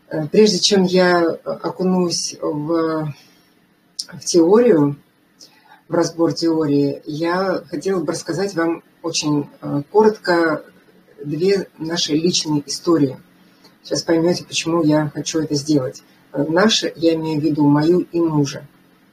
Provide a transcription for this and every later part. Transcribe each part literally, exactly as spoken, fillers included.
Прежде чем я окунусь в, в теорию, в разбор теории, я хотела бы рассказать вам очень коротко две наши личные истории. Сейчас поймете, почему я хочу это сделать. Наши, я имею в виду мою и мужа.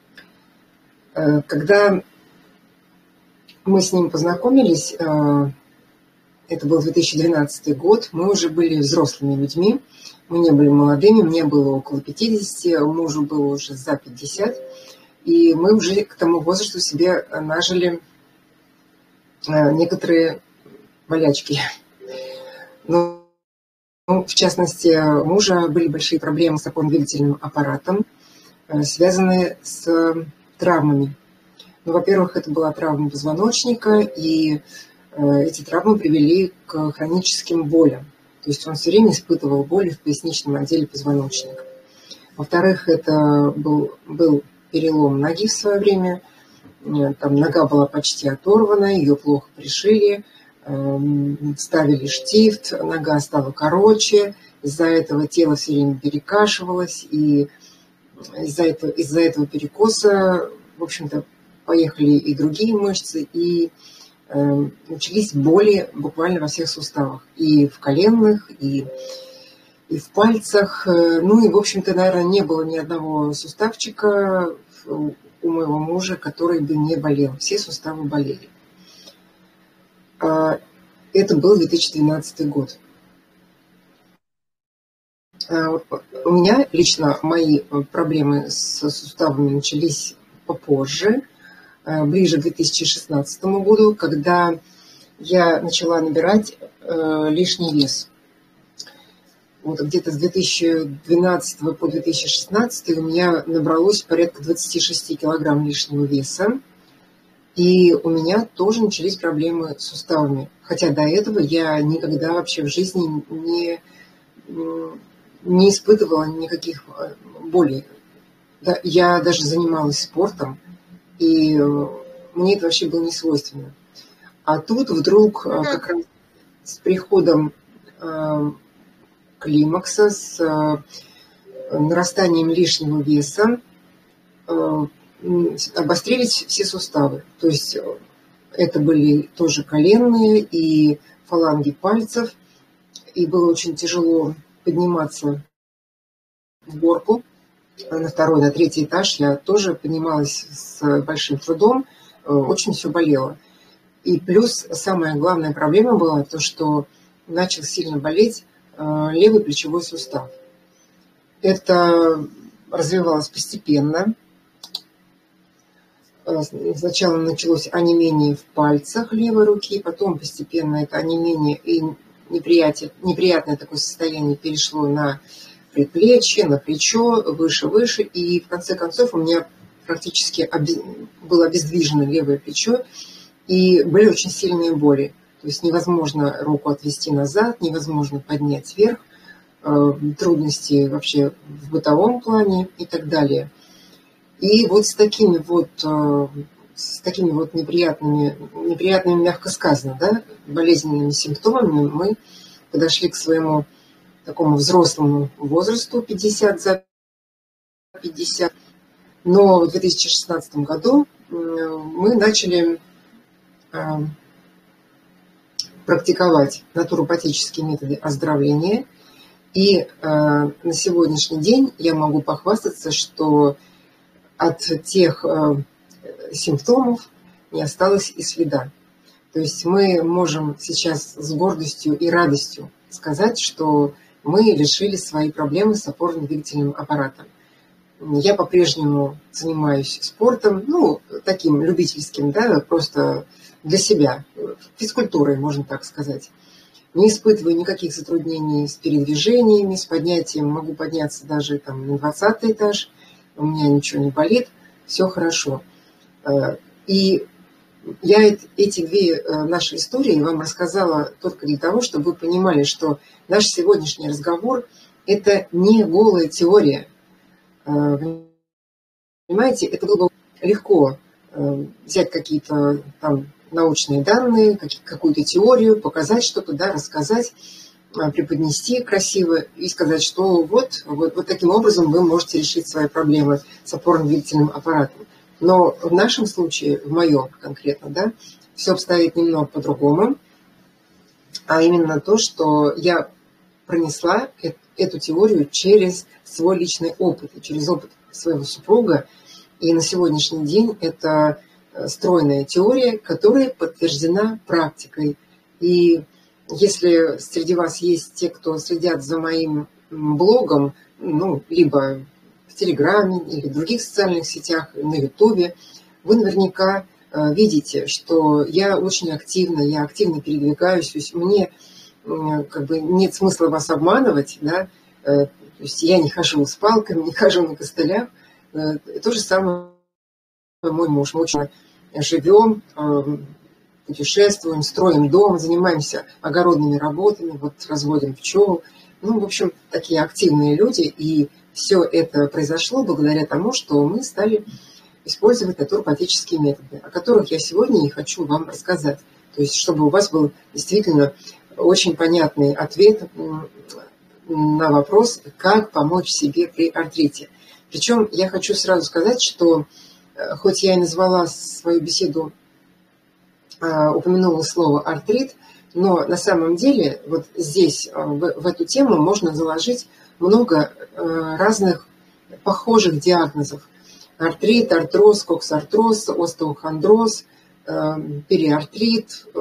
Когда мы с ним познакомились, это был две тысячи двенадцатый год, мы уже были взрослыми людьми, мы не были молодыми, мне было около пятидесяти, мужу было уже за пятьдесят, и мы уже к тому возрасту себе нажили некоторые болячки. Но, в частности, у мужа были большие проблемы с опорно-двигательным аппаратом, связанные с травмами. Ну, во-первых, это была травма позвоночника, и эти травмы привели к хроническим болям. То есть он все время испытывал боли в поясничном отделе позвоночника. Во-вторых, это был, был перелом ноги в свое время. Там нога была почти оторвана, ее плохо пришили, ставили штифт, нога стала короче. Из-за этого тело все время перекашивалось, и из-за этого, из-за этого перекоса, в общем-то, поехали и другие мышцы, и э, начались боли буквально во всех суставах. И в коленных, и, и в пальцах. Ну и, в общем-то, наверное, не было ни одного суставчика у моего мужа, который бы не болел. Все суставы болели. Это был две тысячи двенадцатый год. У меня лично мои проблемы с суставами начались попозже, ближе к две тысячи шестнадцатому году, когда я начала набирать э, лишний вес. Вот где-то с две тысячи двенадцатого по две тысячи шестнадцатый у меня набралось порядка двадцати шести килограмм лишнего веса. И у меня тоже начались проблемы с суставами. Хотя до этого я никогда вообще в жизни не, не испытывала никаких болей. Я даже занималась спортом, и мне это вообще было не свойственно. А тут вдруг как раз с приходом климакса, с нарастанием лишнего веса обострились все суставы. То есть это были тоже коленные и фаланги пальцев, и было очень тяжело подниматься в горку. На второй, на третий этаж я тоже поднималась с большим трудом, очень все болело. И плюс самая главная проблема была то, что начал сильно болеть левый плечевой сустав. Это развивалось постепенно. Сначала началось онемение в пальцах левой руки, потом постепенно это онемение и неприятие, неприятное такое состояние перешло на предплечье, на плечо, выше-выше, и в конце концов у меня практически обез... было обездвижено левое плечо, и были очень сильные боли. То есть невозможно руку отвести назад, невозможно поднять вверх, трудности вообще в бытовом плане и так далее. И вот с такими вот, с такими вот неприятными, неприятными, мягко сказано, да, болезненными симптомами мы подошли к своему такому взрослому возрасту, пятьдесят за пятьдесят. Но в две тысячи шестнадцатом году мы начали практиковать натуропатические методы оздоровления. И на сегодняшний день я могу похвастаться, что от тех симптомов не осталось и следа. То есть мы можем сейчас с гордостью и радостью сказать, что мы решили свои проблемы с опорно-двигательным аппаратом. Я по-прежнему занимаюсь спортом, ну, таким любительским, да, просто для себя, физкультурой, можно так сказать. Не испытываю никаких затруднений с передвижениями, с поднятием, могу подняться даже там на двадцатый этаж, у меня ничего не болит, все хорошо. И я эти две наши истории вам рассказала только для того, чтобы вы понимали, что наш сегодняшний разговор – это не голая теория. Понимаете, это было бы легко взять какие-то там научные данные, какую-то теорию, показать что-то, да, рассказать. преподнести красиво и сказать, что вот, вот, вот таким образом вы можете решить свои проблемы с опорно-двигательным аппаратом. Но в нашем случае, в моем конкретно, да, все обстоит немного по-другому, а именно то, что я пронесла эту теорию через свой личный опыт, через опыт своего супруга. И на сегодняшний день это стройная теория, которая подтверждена практикой. И если среди вас есть те, кто следят за моим блогом, ну, либо в Телеграме или в других социальных сетях, на Ютубе, вы наверняка видите, что я очень активно, я активно передвигаюсь, то есть мне как бы нет смысла вас обманывать, да, то есть я не хожу с палками, не хожу на костылях. То же самое мой муж. Мы очень живем, путешествуем, строим дом, занимаемся огородными работами, вот разводим пчел. Ну, в общем, такие активные люди. И все это произошло благодаря тому, что мы стали использовать натуропатические методы, о которых я сегодня и хочу вам рассказать. То есть, чтобы у вас был действительно очень понятный ответ на вопрос, как помочь себе при артрите. Причем я хочу сразу сказать, что хоть я и назвала свою беседу, упомянула слово артрит, но на самом деле вот здесь, в, в эту тему, можно заложить много разных похожих диагнозов. Артрит, артроз, коксартроз, остеохондроз, периартрит,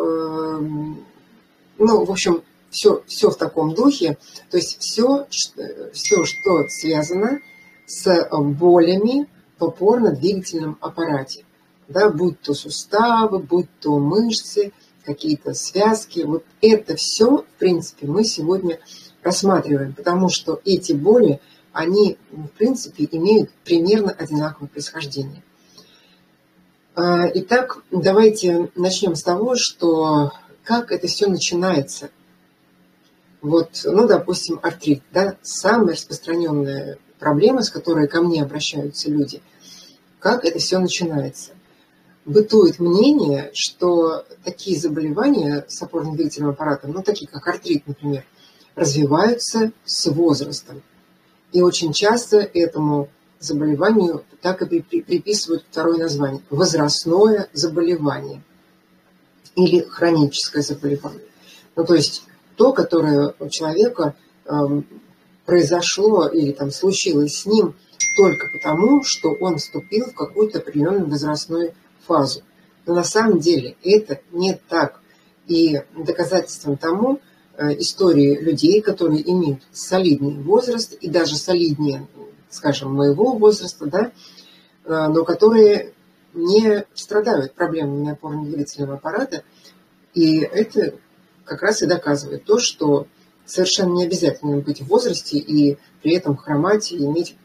ну, в общем, все, все в таком духе. То есть все, все, что связано с болями в опорно-двигательном аппарате. Да, будь то суставы, будь то мышцы, какие-то связки. Вот это все, в принципе, мы сегодня рассматриваем, потому что эти боли, они, в принципе, имеют примерно одинаковое происхождение. Итак, давайте начнем с того, что как это все начинается. Вот, ну, допустим, артрит, да, самая распространенная проблема, с которой ко мне обращаются люди. Как это все начинается? Бытует мнение, что такие заболевания с опорно-двигательным аппаратом, ну, такие как артрит, например, развиваются с возрастом. И очень часто этому заболеванию так и приписывают второе название – возрастное заболевание или хроническое заболевание. Ну, то есть то, которое у человека э, произошло или там случилось с ним только потому, что он вступил в какую-то определенную возрастную фазу. Но на самом деле это не так. И доказательством тому э, истории людей, которые имеют солидный возраст и даже солиднее, скажем, моего возраста, да, э, но которые не страдают проблемами опорно-двигательного аппарата. И это как раз и доказывает то, что совершенно не обязательно быть в возрасте и при этом хромать и иметь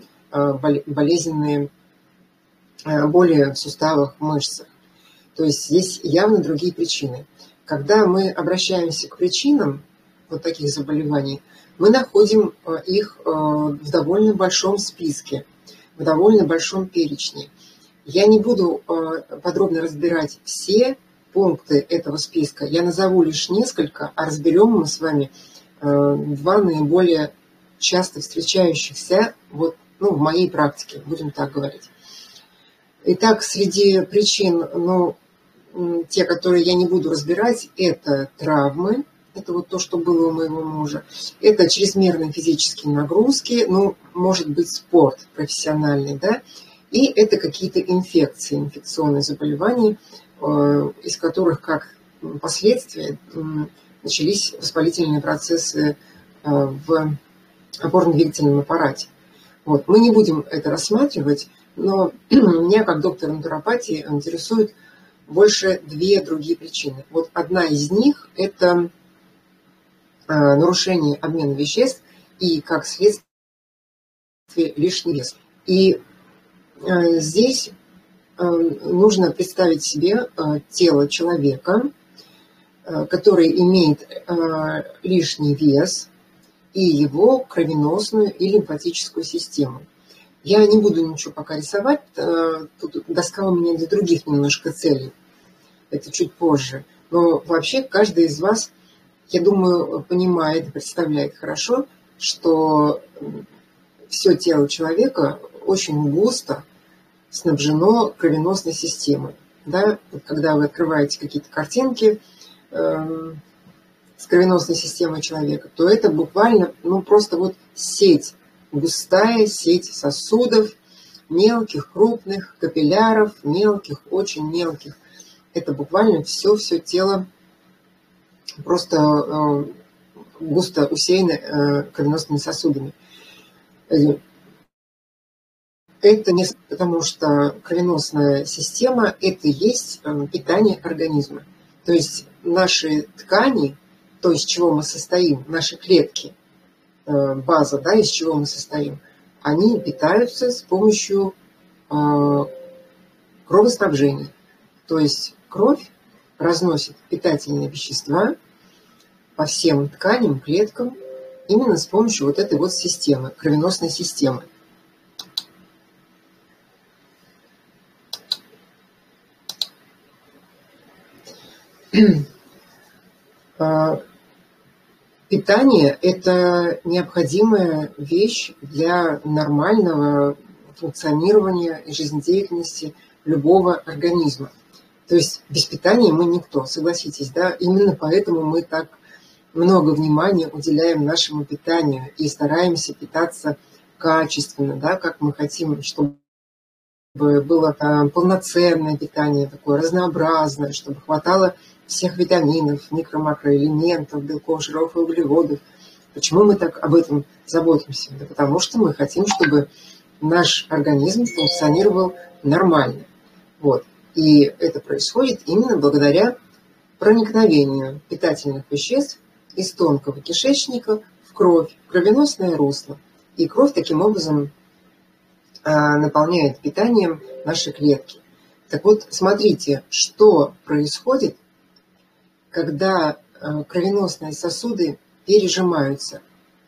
болезненные боли в суставах, в мышцах. То есть здесь явно другие причины. Когда мы обращаемся к причинам вот таких заболеваний, мы находим их в довольно большом списке, в довольно большом перечне. Я не буду подробно разбирать все пункты этого списка. Я назову лишь несколько, а разберем мы с вами два наиболее часто встречающихся вот, ну, в моей практике, будем так говорить. Итак, среди причин, ну, те, которые я не буду разбирать, это травмы, это вот то, что было у моего мужа, это чрезмерные физические нагрузки, ну, может быть, спорт профессиональный, да, и это какие-то инфекции, инфекционные заболевания, из которых, как последствия, начались воспалительные процессы в опорно-двигательном аппарате. Вот. Мы не будем это рассматривать, но меня, как доктора натуропатии, интересуют больше две другие причины. Вот одна из них – это нарушение обмена веществ и, как следствие, лишний вес. И здесь нужно представить себе тело человека, который имеет лишний вес, и его кровеносную и лимфатическую систему. Я не буду ничего пока рисовать, тут доска у меня для других немножко целей, это чуть позже. Но вообще каждый из вас я думаю, понимает и представляет хорошо, что все тело человека очень густо снабжено кровеносной системой. Да? Вот когда вы открываете какие-то картинки э, с кровеносной системой человека, то это буквально, ну, просто вот сеть, густая сеть сосудов, мелких, крупных, капилляров, мелких, очень мелких. Это буквально все-все тело просто э, густо усеяно э, кровеносными сосудами. Это не потому, что кровеносная система – это и есть питание организма. То есть наши ткани, то, из чего мы состоим, наши клетки, база, да, из чего мы состоим, они питаются с помощью кровоснабжения. То есть кровь разносит питательные вещества по всем тканям, клеткам именно с помощью вот этой вот системы, кровеносной системы. Питание – это необходимая вещь для нормального функционирования и жизнедеятельности любого организма. То есть без питания мы никто, согласитесь, да? Именно поэтому мы так много внимания уделяем нашему питанию и стараемся питаться качественно, да, как мы хотим, чтобы было полноценное питание, такое разнообразное, чтобы хватало всех витаминов, микро-макроэлементов, белков, жиров и углеводов. Почему мы так об этом заботимся? Да потому что мы хотим, чтобы наш организм функционировал нормально. Вот. И это происходит именно благодаря проникновению питательных веществ из тонкого кишечника в кровь, в кровеносное русло. И кровь таким образом а, наполняет питанием наши клетки. Так вот, смотрите, что происходит, когда кровеносные сосуды пережимаются.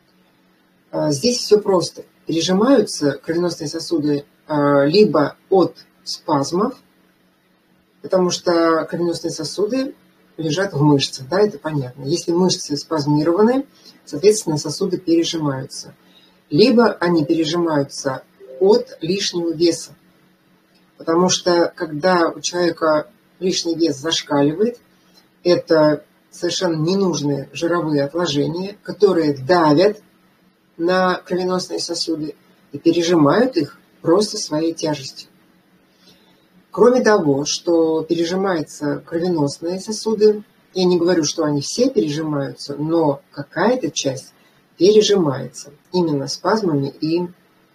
Здесь все просто. Пережимаются кровеносные сосуды либо от спазмов, потому что кровеносные сосуды лежат в мышцах, да, это понятно. Если мышцы спазмированы, соответственно, сосуды пережимаются. Либо они пережимаются от лишнего веса, потому что когда у человека лишний вес зашкаливает, это совершенно ненужные жировые отложения, которые давят на кровеносные сосуды и пережимают их просто своей тяжестью. Кроме того, что пережимаются кровеносные сосуды, я не говорю, что они все пережимаются, но какая-то часть пережимается именно спазмами и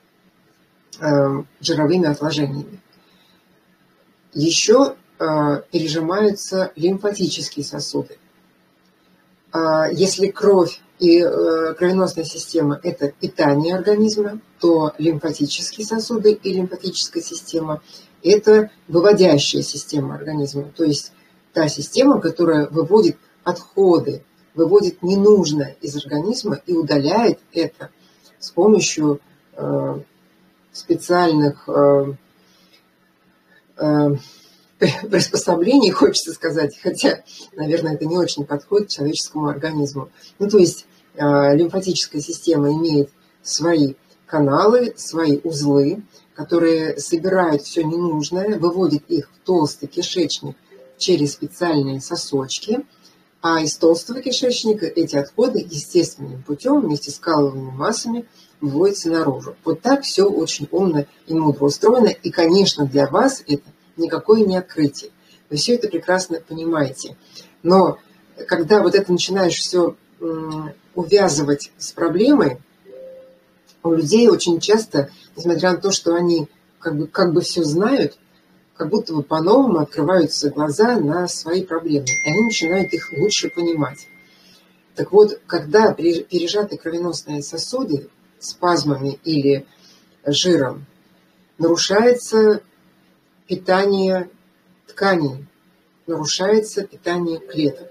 э, жировыми отложениями. Еще пережимаются лимфатические сосуды. Если кровь и кровеносная система – это питание организма, то лимфатические сосуды и лимфатическая система – это выводящая система организма, то есть та система, которая выводит отходы, выводит ненужное из организма и удаляет это с помощью специальных приспособлений, хочется сказать, хотя, наверное, это не очень подходит человеческому организму. Ну, то есть э, лимфатическая система имеет свои каналы, свои узлы, которые собирают все ненужное, выводят их в толстый кишечник через специальные сосочки, а из толстого кишечника эти отходы естественным путем вместе с каловыми массами выводятся наружу. Вот так все очень умно и мудро устроено, и, конечно, для вас это никакое не открытие. Вы все это прекрасно понимаете. Но когда вот это начинаешь все увязывать с проблемой, у людей очень часто, несмотря на то, что они как бы, как бы все знают, как будто бы по-новому открываются глаза на свои проблемы. И они начинают их лучше понимать. Так вот, когда пережаты кровеносные сосуды спазмами или жиром, нарушается питание тканей, нарушается питание клеток.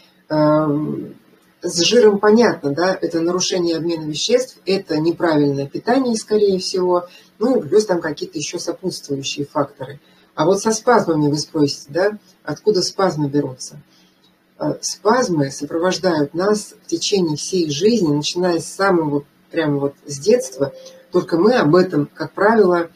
С жиром понятно, да, это нарушение обмена веществ, это неправильное питание, скорее всего, ну и плюс там какие-то еще сопутствующие факторы. А вот со спазмами вы спросите, да, откуда спазмы берутся? Спазмы сопровождают нас в течение всей жизни, начиная с самого, прямо вот с детства, только мы об этом, как правило,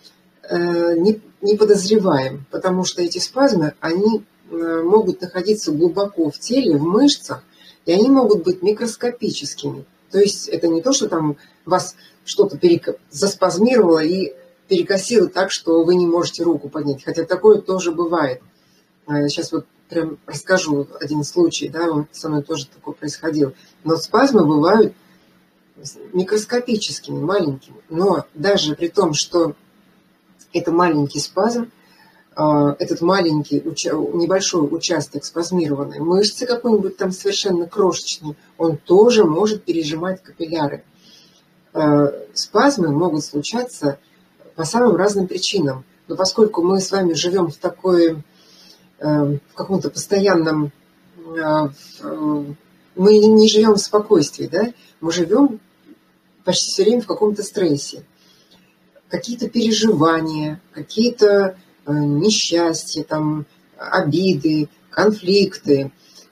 не, не подозреваем, потому что эти спазмы, они могут находиться глубоко в теле, в мышцах, и они могут быть микроскопическими. То есть это не то, что там вас что-то перек... заспазмировало и перекосило так, что вы не можете руку поднять, хотя такое тоже бывает. Сейчас вот прям расскажу один случай, да, он со мной тоже такое происходило. Но спазмы бывают микроскопическими, маленькими. Но даже при том, что это маленький спазм, этот маленький, небольшой участок спазмированной мышцы какой-нибудь там совершенно крошечный, он тоже может пережимать капилляры. Спазмы могут случаться по самым разным причинам. Но поскольку мы с вами живем в такой, в каком-то постоянном, мы не живем в спокойствии, да? Мы живем почти все время в каком-то стрессе. Какие-то переживания, какие-то несчастья, там, обиды, конфликты,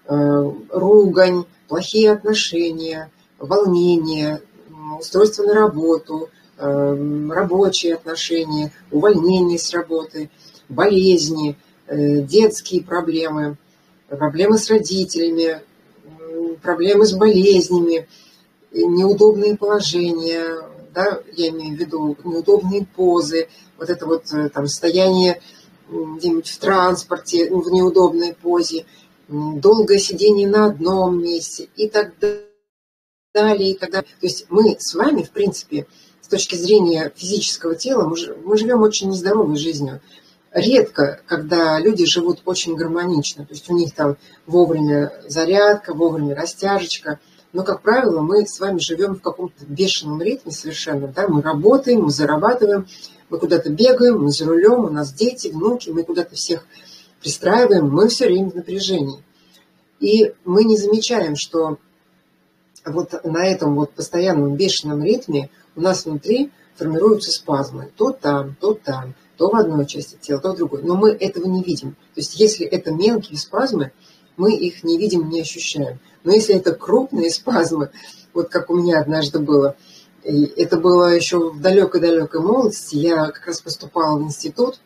ругань, плохие отношения, волнение, устройство на работу, рабочие отношения, увольнение с работы, болезни, детские проблемы, проблемы с родителями, проблемы с болезнями, неудобные положения, да, я имею в виду неудобные позы, вот это вот там состояние где-нибудь в транспорте, в неудобной позе, долгое сидение на одном месте и так далее, и так далее. То есть мы с вами, в принципе, с точки зрения физического тела, мы, мы живем очень нездоровой жизнью. Редко, когда люди живут очень гармонично, то есть у них там вовремя зарядка, вовремя растяжечка, но, как правило, мы с вами живем в каком-то бешеном ритме совершенно, да, мы работаем, мы зарабатываем, мы куда-то бегаем, мы за рулем, у нас дети, внуки, мы куда-то всех пристраиваем, мы все время в напряжении. И мы не замечаем, что вот на этом вот постоянном бешеном ритме у нас внутри формируются спазмы. То там, то там, то в одной части тела, то в другой. Но мы этого не видим. То есть если это мелкие спазмы, мы их не видим, не ощущаем. Но если это крупные спазмы, вот как у меня однажды было, и это было еще в далекой-далекой молодости, я как раз поступала в институт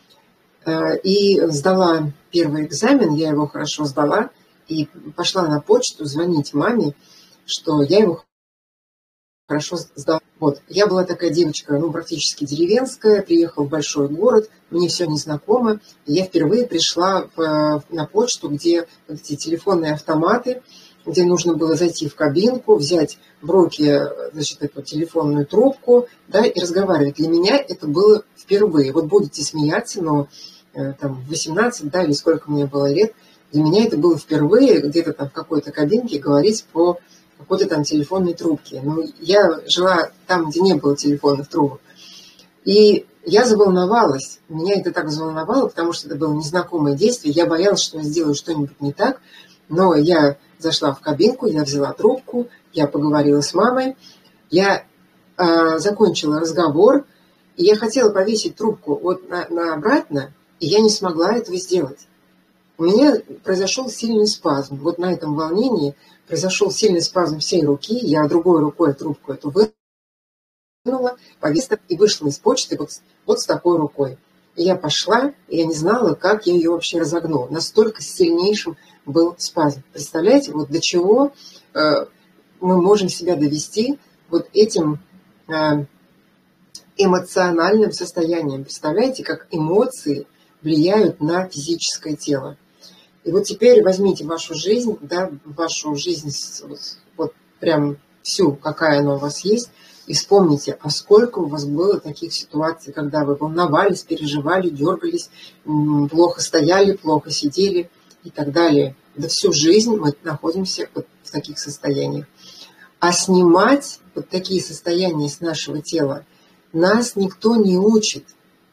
и сдала первый экзамен, я его хорошо сдала, и пошла на почту звонить маме, что я его хорошо сдала. Вот. Я была такая девочка, ну, практически деревенская, приехала в большой город, мне все незнакомо. И я впервые пришла в, на почту, где вот эти телефонные автоматы, где нужно было зайти в кабинку, взять в руки, значит, эту телефонную трубку, да, и разговаривать. Для меня это было впервые. Вот будете смеяться, но э, там в восемнадцать, да, или сколько мне было лет, для меня это было впервые где-то там в какой-то кабинке говорить по какой-то там телефонной трубке. Но я жила там, где не было телефонных трубок. И я заволновалась. Меня это так взволновало, потому что это было незнакомое действие. Я боялась, что я сделаю что-нибудь не так. Но я зашла в кабинку, я взяла трубку, я поговорила с мамой. Я э, закончила разговор, и я хотела повесить трубку вот на, на обратно, и я не смогла этого сделать. У меня произошел сильный спазм. Вот на этом волнении произошел сильный спазм всей руки. Я другой рукой трубку эту вынула, повесила и вышла из почты вот, вот с такой рукой. И я пошла, и я не знала, как я ее вообще разогнула. Настолько сильнейшим был спазм. Представляете, вот до чего э, мы можем себя довести вот этим э, эмоциональным состоянием. Представляете, как эмоции влияют на физическое тело. И вот теперь возьмите вашу жизнь, да, вашу жизнь, вот прям всю, какая она у вас есть, и вспомните, а сколько у вас было таких ситуаций, когда вы волновались, переживали, дергались, плохо стояли, плохо сидели и так далее. Да всю жизнь мы находимся вот в таких состояниях. А снимать вот такие состояния с нашего тела нас никто не учит.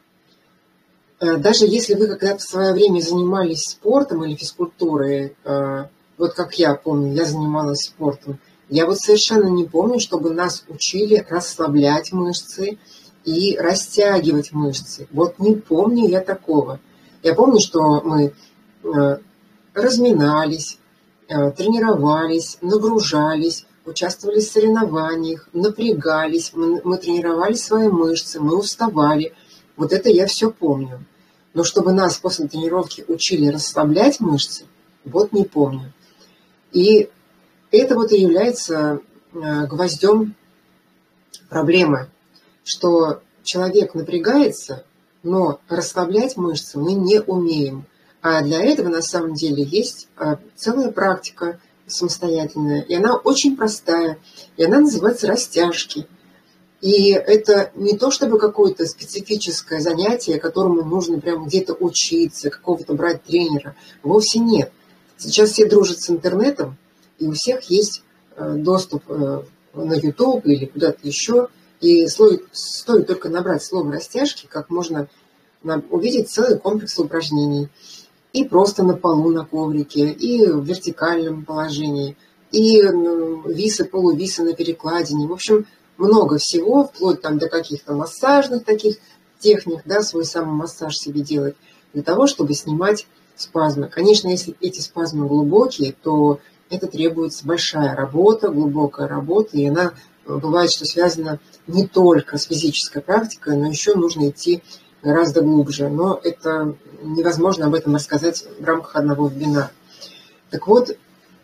Даже если вы когда-то в свое время занимались спортом или физкультурой, вот как я помню, я занималась спортом, я вот совершенно не помню, чтобы нас учили расслаблять мышцы и растягивать мышцы. Вот не помню я такого. Я помню, что мы разминались, тренировались, нагружались, участвовали в соревнованиях, напрягались, мы, мы тренировали свои мышцы, мы уставали. Вот это я все помню. Но чтобы нас после тренировки учили расслаблять мышцы, вот не помню. И это вот и является гвоздем проблемы, что человек напрягается, но расслаблять мышцы мы не умеем. А для этого на самом деле есть целая практика самостоятельная, и она очень простая, и она называется растяжки. И это не то чтобы какое-то специфическое занятие, которому нужно прямо где-то учиться, какого-то брать тренера. Вовсе нет. Сейчас все дружат с интернетом, и у всех есть доступ на YouTube или куда-то еще. И стоит, стоит только набрать слово «растяжки», как можно увидеть целый комплекс упражнений. И просто на полу, на коврике, и в вертикальном положении, и висы, полувисы на перекладине. В общем, много всего, вплоть там до каких-то массажных таких техник, да, свой самый массаж себе делать, для того, чтобы снимать спазмы. Конечно, если эти спазмы глубокие, то это требуется большая работа, глубокая работа, и она бывает, что связана не только с физической практикой, но еще нужно идти гораздо глубже. Но это невозможно об этом рассказать в рамках одного вебинара. Так вот,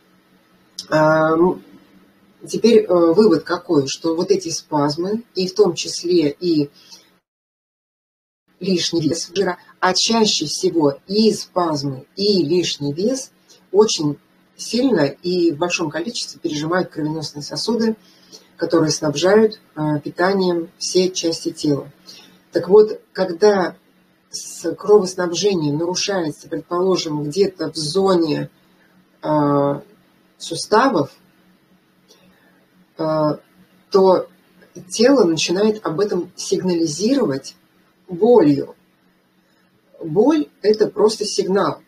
теперь вывод какой, что вот эти спазмы, и в том числе и лишний вес жира, а чаще всего и спазмы, и лишний вес очень сильно и в большом количестве пережимают кровеносные сосуды, которые снабжают питанием все части тела. Так вот, когда с кровоснабжением нарушается, предположим, где-то в зоне э, суставов, э, то тело начинает об этом сигнализировать болью. Боль – это просто сигнал.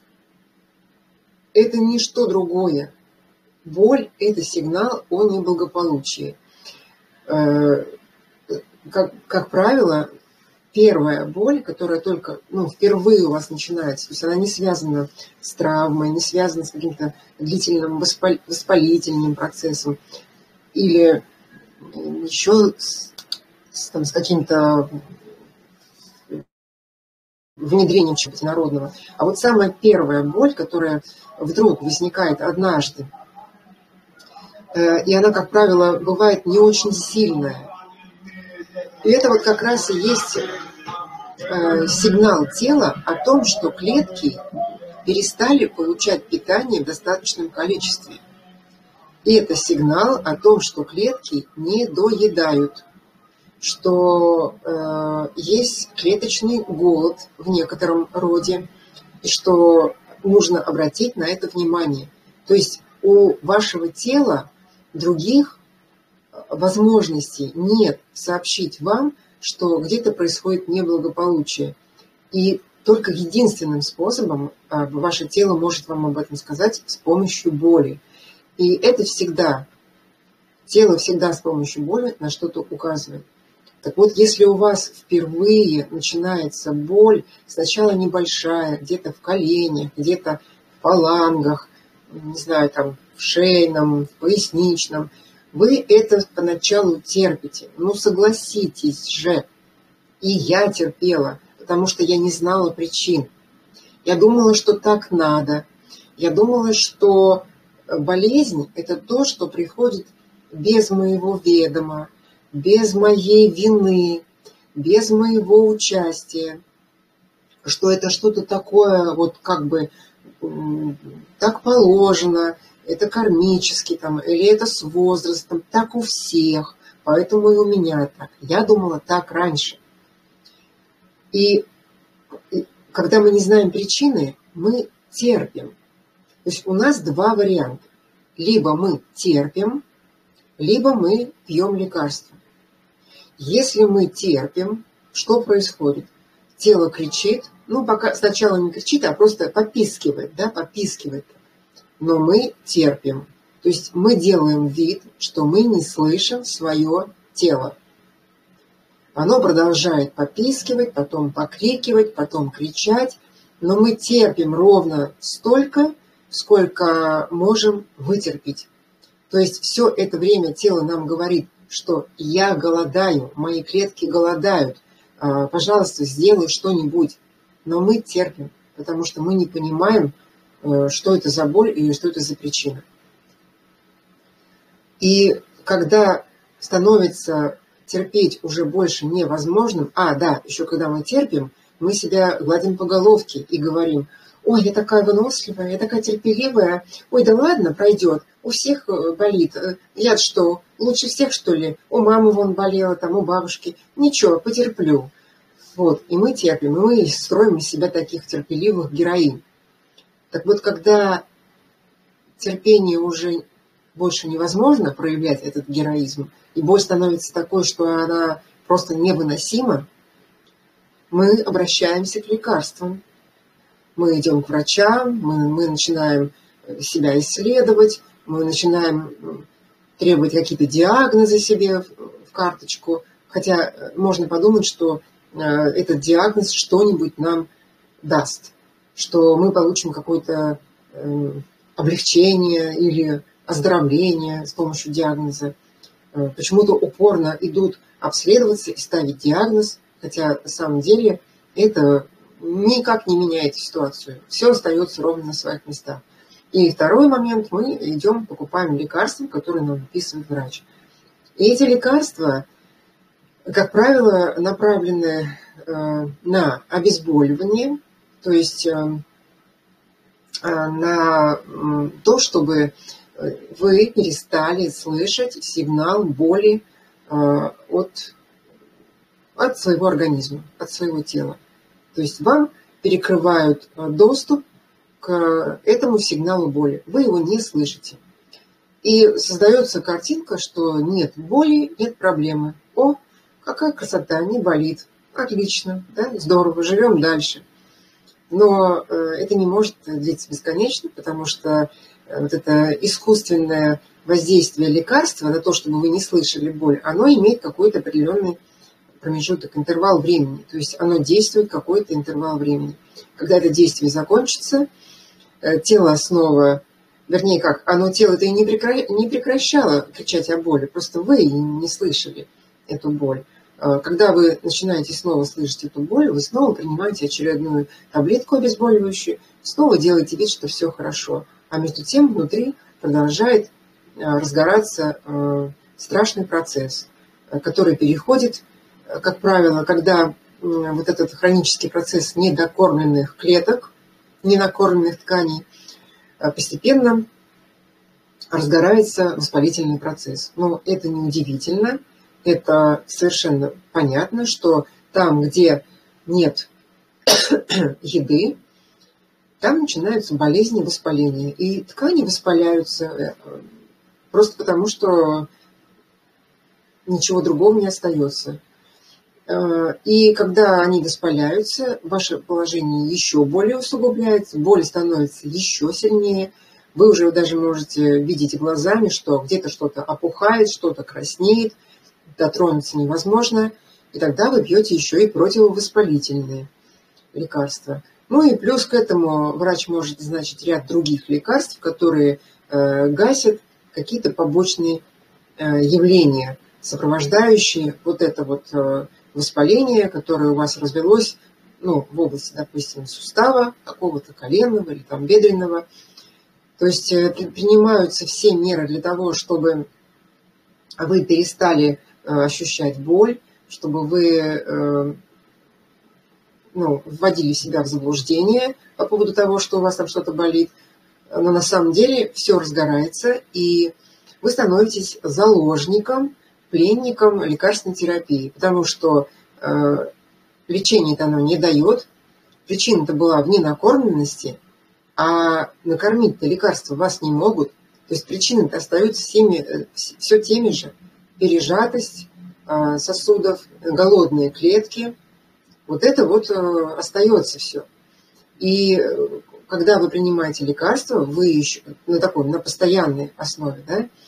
Это не что другое. Боль – это сигнал о неблагополучии. Э, как, как правило, первая боль, которая только ну, впервые у вас начинается, то есть она не связана с травмой, не связана с каким-то длительным воспалительным процессом или еще с, с, там, с каким-то внедрением чего-то народного. А вот самая первая боль, которая вдруг возникает однажды, и она, как правило, бывает не очень сильная. И это вот как раз и есть э, сигнал тела о том, что клетки перестали получать питание в достаточном количестве. И это сигнал о том, что клетки не доедают, что э, есть клеточный голод в некотором роде, и что нужно обратить на это внимание. То есть у вашего тела других возможностей нет сообщить вам, что где-то происходит неблагополучие. И только единственным способом ваше тело может вам об этом сказать с помощью боли. И это всегда, тело всегда с помощью боли на что-то указывает. Так вот, если у вас впервые начинается боль, сначала небольшая, где-то в коленях, где-то в фалангах, не знаю, там в шейном, в поясничном, вы это поначалу терпите. Ну, согласитесь же. И я терпела, потому что я не знала причин. Я думала, что так надо. Я думала, что болезнь – это то, что приходит без моего ведома, без моей вины, без моего участия. Что это что-то такое, вот как бы так положено, это кармически, там, или это с возрастом, так у всех, поэтому и у меня так. Я думала так раньше. И когда мы не знаем причины, мы терпим. То есть у нас два варианта. Либо мы терпим, либо мы пьем лекарства. Если мы терпим, что происходит? Тело кричит, ну, пока сначала не кричит, а просто попискивает, да, попискивает. Но мы терпим. То есть мы делаем вид, что мы не слышим свое тело. Оно продолжает попискивать, потом покрикивать, потом кричать, но мы терпим ровно столько, сколько можем вытерпеть. То есть все это время тело нам говорит, что я голодаю, мои клетки голодают, пожалуйста, сделай что-нибудь. Но мы терпим, потому что мы не понимаем, что это за боль и что это за причина. И когда становится терпеть уже больше невозможным, а, да, еще когда мы терпим, мы себя гладим по головке и говорим: ой, я такая выносливая, я такая терпеливая, ой, да ладно, пройдет, у всех болит, я что, лучше всех, что ли, у мамы вон болела, там, у бабушки, ничего, потерплю. Вот, и мы терпим, и мы строим из себя таких терпеливых героинь. Так вот, когда терпение уже больше невозможно проявлять, этот героизм, и боль становится такой, что она просто невыносима, мы обращаемся к лекарствам. Мы идем к врачам, мы, мы начинаем себя исследовать, мы начинаем требовать какие-то диагнозы себе в, в карточку, хотя можно подумать, что э, этот диагноз что-нибудь нам даст, что мы получим какое-то э, облегчение или оздоровление с помощью диагноза. Э, почему-то упорно идут обследоваться и ставить диагноз, хотя на самом деле это никак не меняет ситуацию. Все остается ровно на своих местах. И второй момент, мы идем, покупаем лекарства, которые нам выписывает врач. И эти лекарства, как правило, направлены э, на обезболивание, то есть э, на э, то, чтобы вы перестали слышать сигнал боли э, от, от своего организма, от своего тела. То есть вам перекрывают доступ к этому сигналу боли. Вы его не слышите. И создается картинка, что нет боли, нет проблемы. О, какая красота, не болит. Отлично, да? Здорово, живем дальше. Но это не может длиться бесконечно, потому что вот это искусственное воздействие лекарства на то, чтобы вы не слышали боль, оно имеет какой-то определенный промежуток, интервал времени. То есть оно действует какой-то интервал времени. Когда это действие закончится, тело снова, вернее как, оно тело-то и не прекращало кричать о боли, просто вы не слышали эту боль. Когда вы начинаете снова слышать эту боль, вы снова принимаете очередную таблетку обезболивающую, снова делаете вид, что все хорошо. А между тем внутри продолжает разгораться страшный процесс, который переходит, как правило, когда вот этот хронический процесс недокормленных клеток, ненакормленных тканей, постепенно разгорается воспалительный процесс. Но это не удивительно, это совершенно понятно, что там, где нет еды, там начинаются болезни, воспаления. И ткани воспаляются просто потому, что ничего другого не остается. И когда они воспаляются, ваше положение еще более усугубляется, боль становится еще сильнее. Вы уже даже можете видеть глазами, что где-то что-то опухает, что-то краснеет, дотронуться невозможно. И тогда вы пьете еще и противовоспалительные лекарства. Ну и плюс к этому врач может назначить ряд других лекарств, которые э, гасят какие-то побочные э, явления, сопровождающие вот это вот э, воспаление, которое у вас развелось, ну, в области, допустим, сустава, какого-то коленного или там бедренного. То есть э, принимаются все меры для того, чтобы вы перестали э, ощущать боль, чтобы вы э, ну, вводили себя в заблуждение по поводу того, что у вас там что-то болит. Но на самом деле все разгорается, и вы становитесь заложником, пленником лекарственной терапии, потому что э, лечение-то оно не дает. Причина-то была в ненакормленности, а накормить-то лекарства вас не могут. То есть причины-то остаются всеми, все теми же. Пережатость э, сосудов, голодные клетки. Вот это вот э, остается все. И когда вы принимаете лекарства, вы еще на такой, на постоянной основе,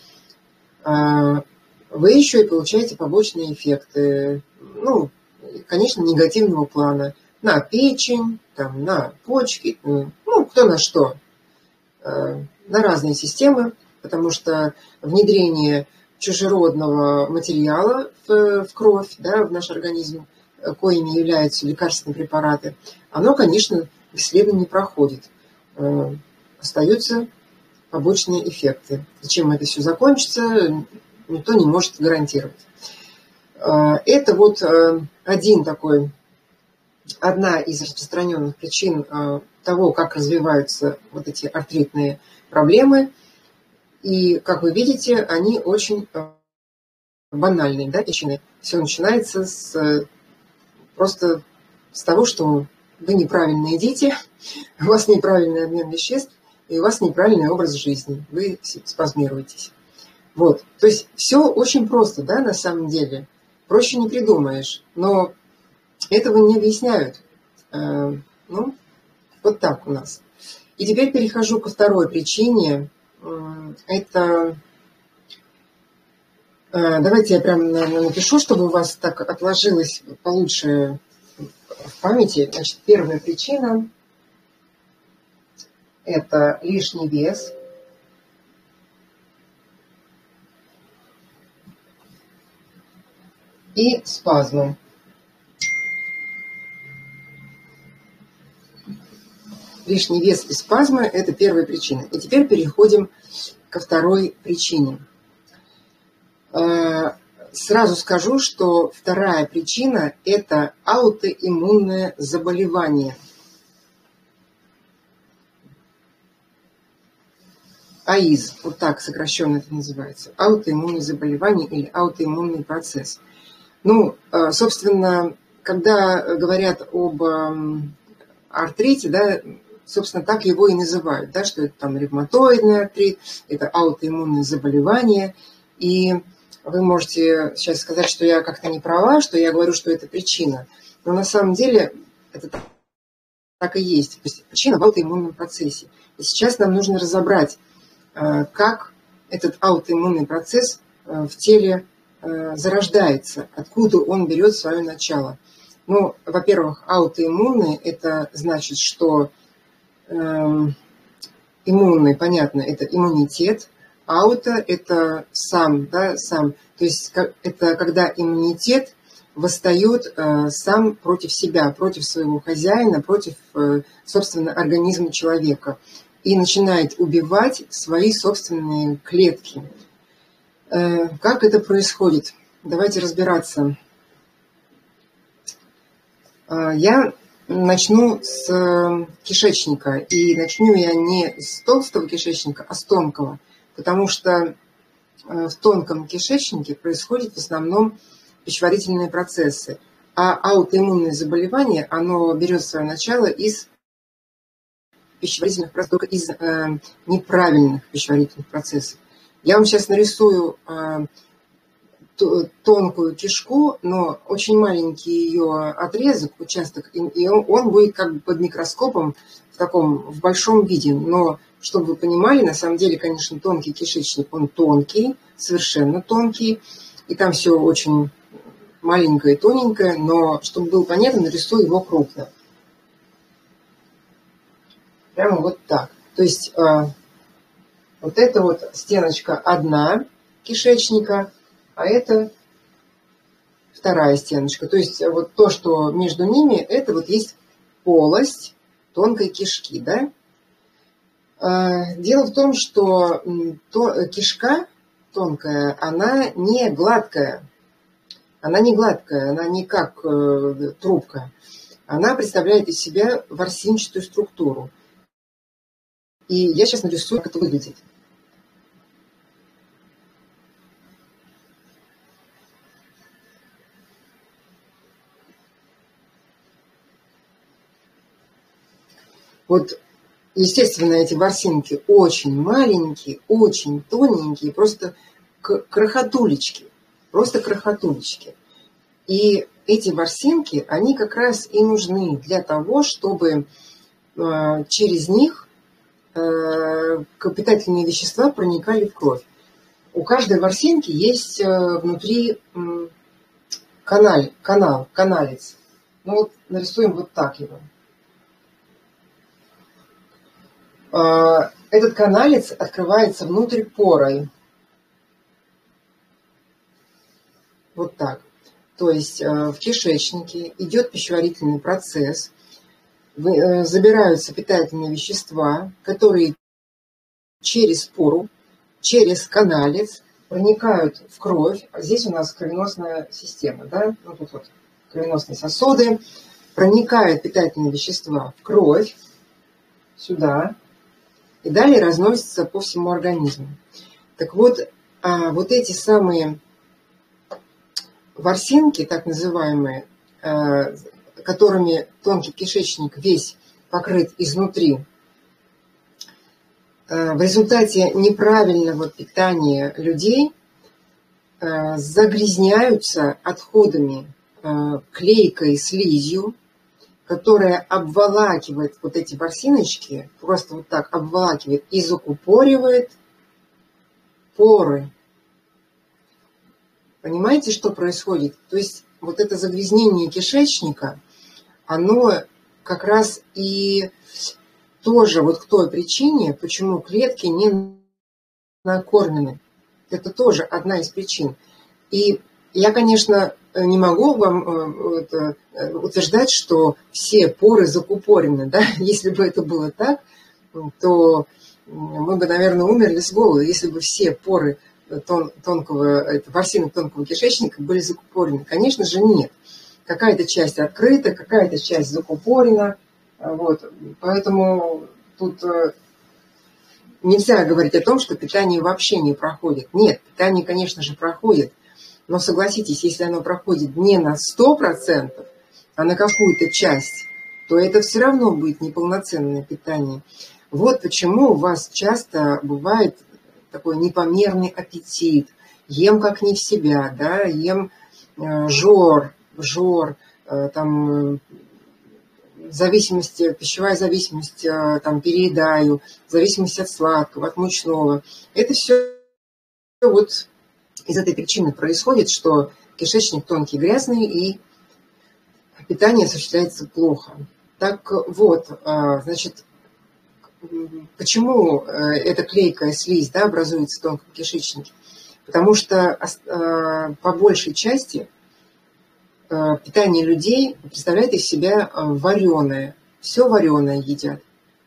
да, вы еще и получаете побочные эффекты, ну, конечно, негативного плана на печень, там, на почки, ну, кто на что. на разные системы, потому что внедрение чужеродного материала в, в кровь, да, в наш организм, коими являются лекарственные препараты, оно, конечно, бесследно не проходит. Остаются побочные эффекты. И чем это все закончится, никто не может гарантировать. Это вот один такой, одна из распространенных причин того, как развиваются вот эти артритные проблемы. И, как вы видите, они очень банальные, да, причины. Все начинается с, просто с того, что вы неправильно едите, у вас неправильный обмен веществ, и у вас неправильный образ жизни. Вы спазмируетесь. Вот. То есть все очень просто, да, на самом деле. Проще не придумаешь. Но этого не объясняют. Ну, вот так у нас. И теперь перехожу ко второй причине. Это... Давайте я прям, наверное, напишу, чтобы у вас так отложилось получше в памяти. Значит, первая причина – это лишний вес. И спазмы. Лишний вес и спазмы – это первая причина. И теперь переходим ко второй причине. Сразу скажу, что вторая причина – это аутоиммунное заболевание. АИЗ, вот так сокращенно это называется. Аутоиммунное заболевание или аутоиммунный процесс. Ну, собственно, когда говорят об артрите, да, собственно, так его и называют, да, что это там ревматоидный артрит, это аутоиммунное заболевание. И вы можете сейчас сказать, что я как-то не права, что я говорю, что это причина. Но на самом деле это так, так и есть. То есть причина в аутоиммунном процессе. И сейчас нам нужно разобрать, как этот аутоиммунный процесс в теле зарождается, откуда он берет свое начало. Ну, во-первых, аутоиммунный – это значит, что эм, иммунный, понятно, это иммунитет, ауто – это сам, да, сам. То есть это когда иммунитет восстает э, сам против себя, против своего хозяина, против, э, собственно, организма человека и начинает убивать свои собственные клетки. Э, как это происходит? Давайте разбираться. Я начну с кишечника, и начну я не с толстого кишечника, а с тонкого, потому что в тонком кишечнике происходят в основном пищеварительные процессы, а аутоиммунное заболевание, оно берет свое начало из пищеварительных процессов, только из э, неправильных пищеварительных процессов. Я вам сейчас нарисую э, тонкую кишку, но очень маленький ее отрезок, участок, и он будет как бы под микроскопом в таком, в большом виде. Но, чтобы вы понимали, на самом деле, конечно, тонкий кишечник, он тонкий, совершенно тонкий, и там все очень маленькое и тоненькое, но, чтобы было понятно, нарисую его крупно. Прямо вот так. То есть вот эта вот стеночка одна кишечника, а это вторая стеночка. То есть вот то, что между ними, это вот есть полость тонкой кишки, да? Дело в том, что кишка тонкая, она не гладкая. Она не гладкая, она не как трубка. Она представляет из себя ворсинчатую структуру. И я сейчас нарисую, как это выглядит. Вот, естественно, эти ворсинки очень маленькие, очень тоненькие, просто крохотулечки, просто крохотулечки. И эти ворсинки, они как раз и нужны для того, чтобы э, через них э, питательные вещества проникали в кровь. У каждой ворсинки есть э, внутри э, канал, канал, каналец. Ну вот нарисуем вот так его. Этот каналец открывается внутрь порой. Вот так. То есть в кишечнике идет пищеварительный процесс, забираются питательные вещества, которые через пору, через каналец проникают в кровь. Здесь у нас кровеносная система, да? Ну, тут вот кровеносные сосуды. Проникают питательные вещества в кровь, сюда, и далее разносятся по всему организму. Так вот, а вот эти самые ворсинки, так называемые, которыми тонкий кишечник весь покрыт изнутри, в результате неправильного питания людей загрязняются отходами, клейкой слизью, которая обволакивает вот эти ворсиночки, просто вот так обволакивает и закупоривает поры. Понимаете, что происходит? То есть вот это загрязнение кишечника, оно как раз и тоже вот к той причине, почему клетки не накормлены. Это тоже одна из причин. И я, конечно, не могу вам это, утверждать, что все поры закупорены. Да? Если бы это было так, то мы бы, наверное, умерли с голоду, если бы все поры тон, тонкого, это, ворсинок тонкого кишечника были закупорены. Конечно же, нет. Какая-то часть открыта, какая-то часть закупорена. Вот. Поэтому тут нельзя говорить о том, что питание вообще не проходит. Нет, питание, конечно же, проходит. Но согласитесь, если оно проходит не на сто процентов, а на какую-то часть, то это все равно будет неполноценное питание. Вот почему у вас часто бывает такой непомерный аппетит. Ем как не в себя, да, ем э, жор, жор, э, там, зависимость, пищевая зависимость, э, там, переедаю, зависимость от сладкого, от мучного. Это все вот из этой причины происходит, что кишечник тонкий, грязный, и питание осуществляется плохо. Так вот, значит, почему эта клейкая слизь, да, образуется в тонком кишечнике? Потому что по большей части питание людей представляет из себя вареное. Все вареное едят.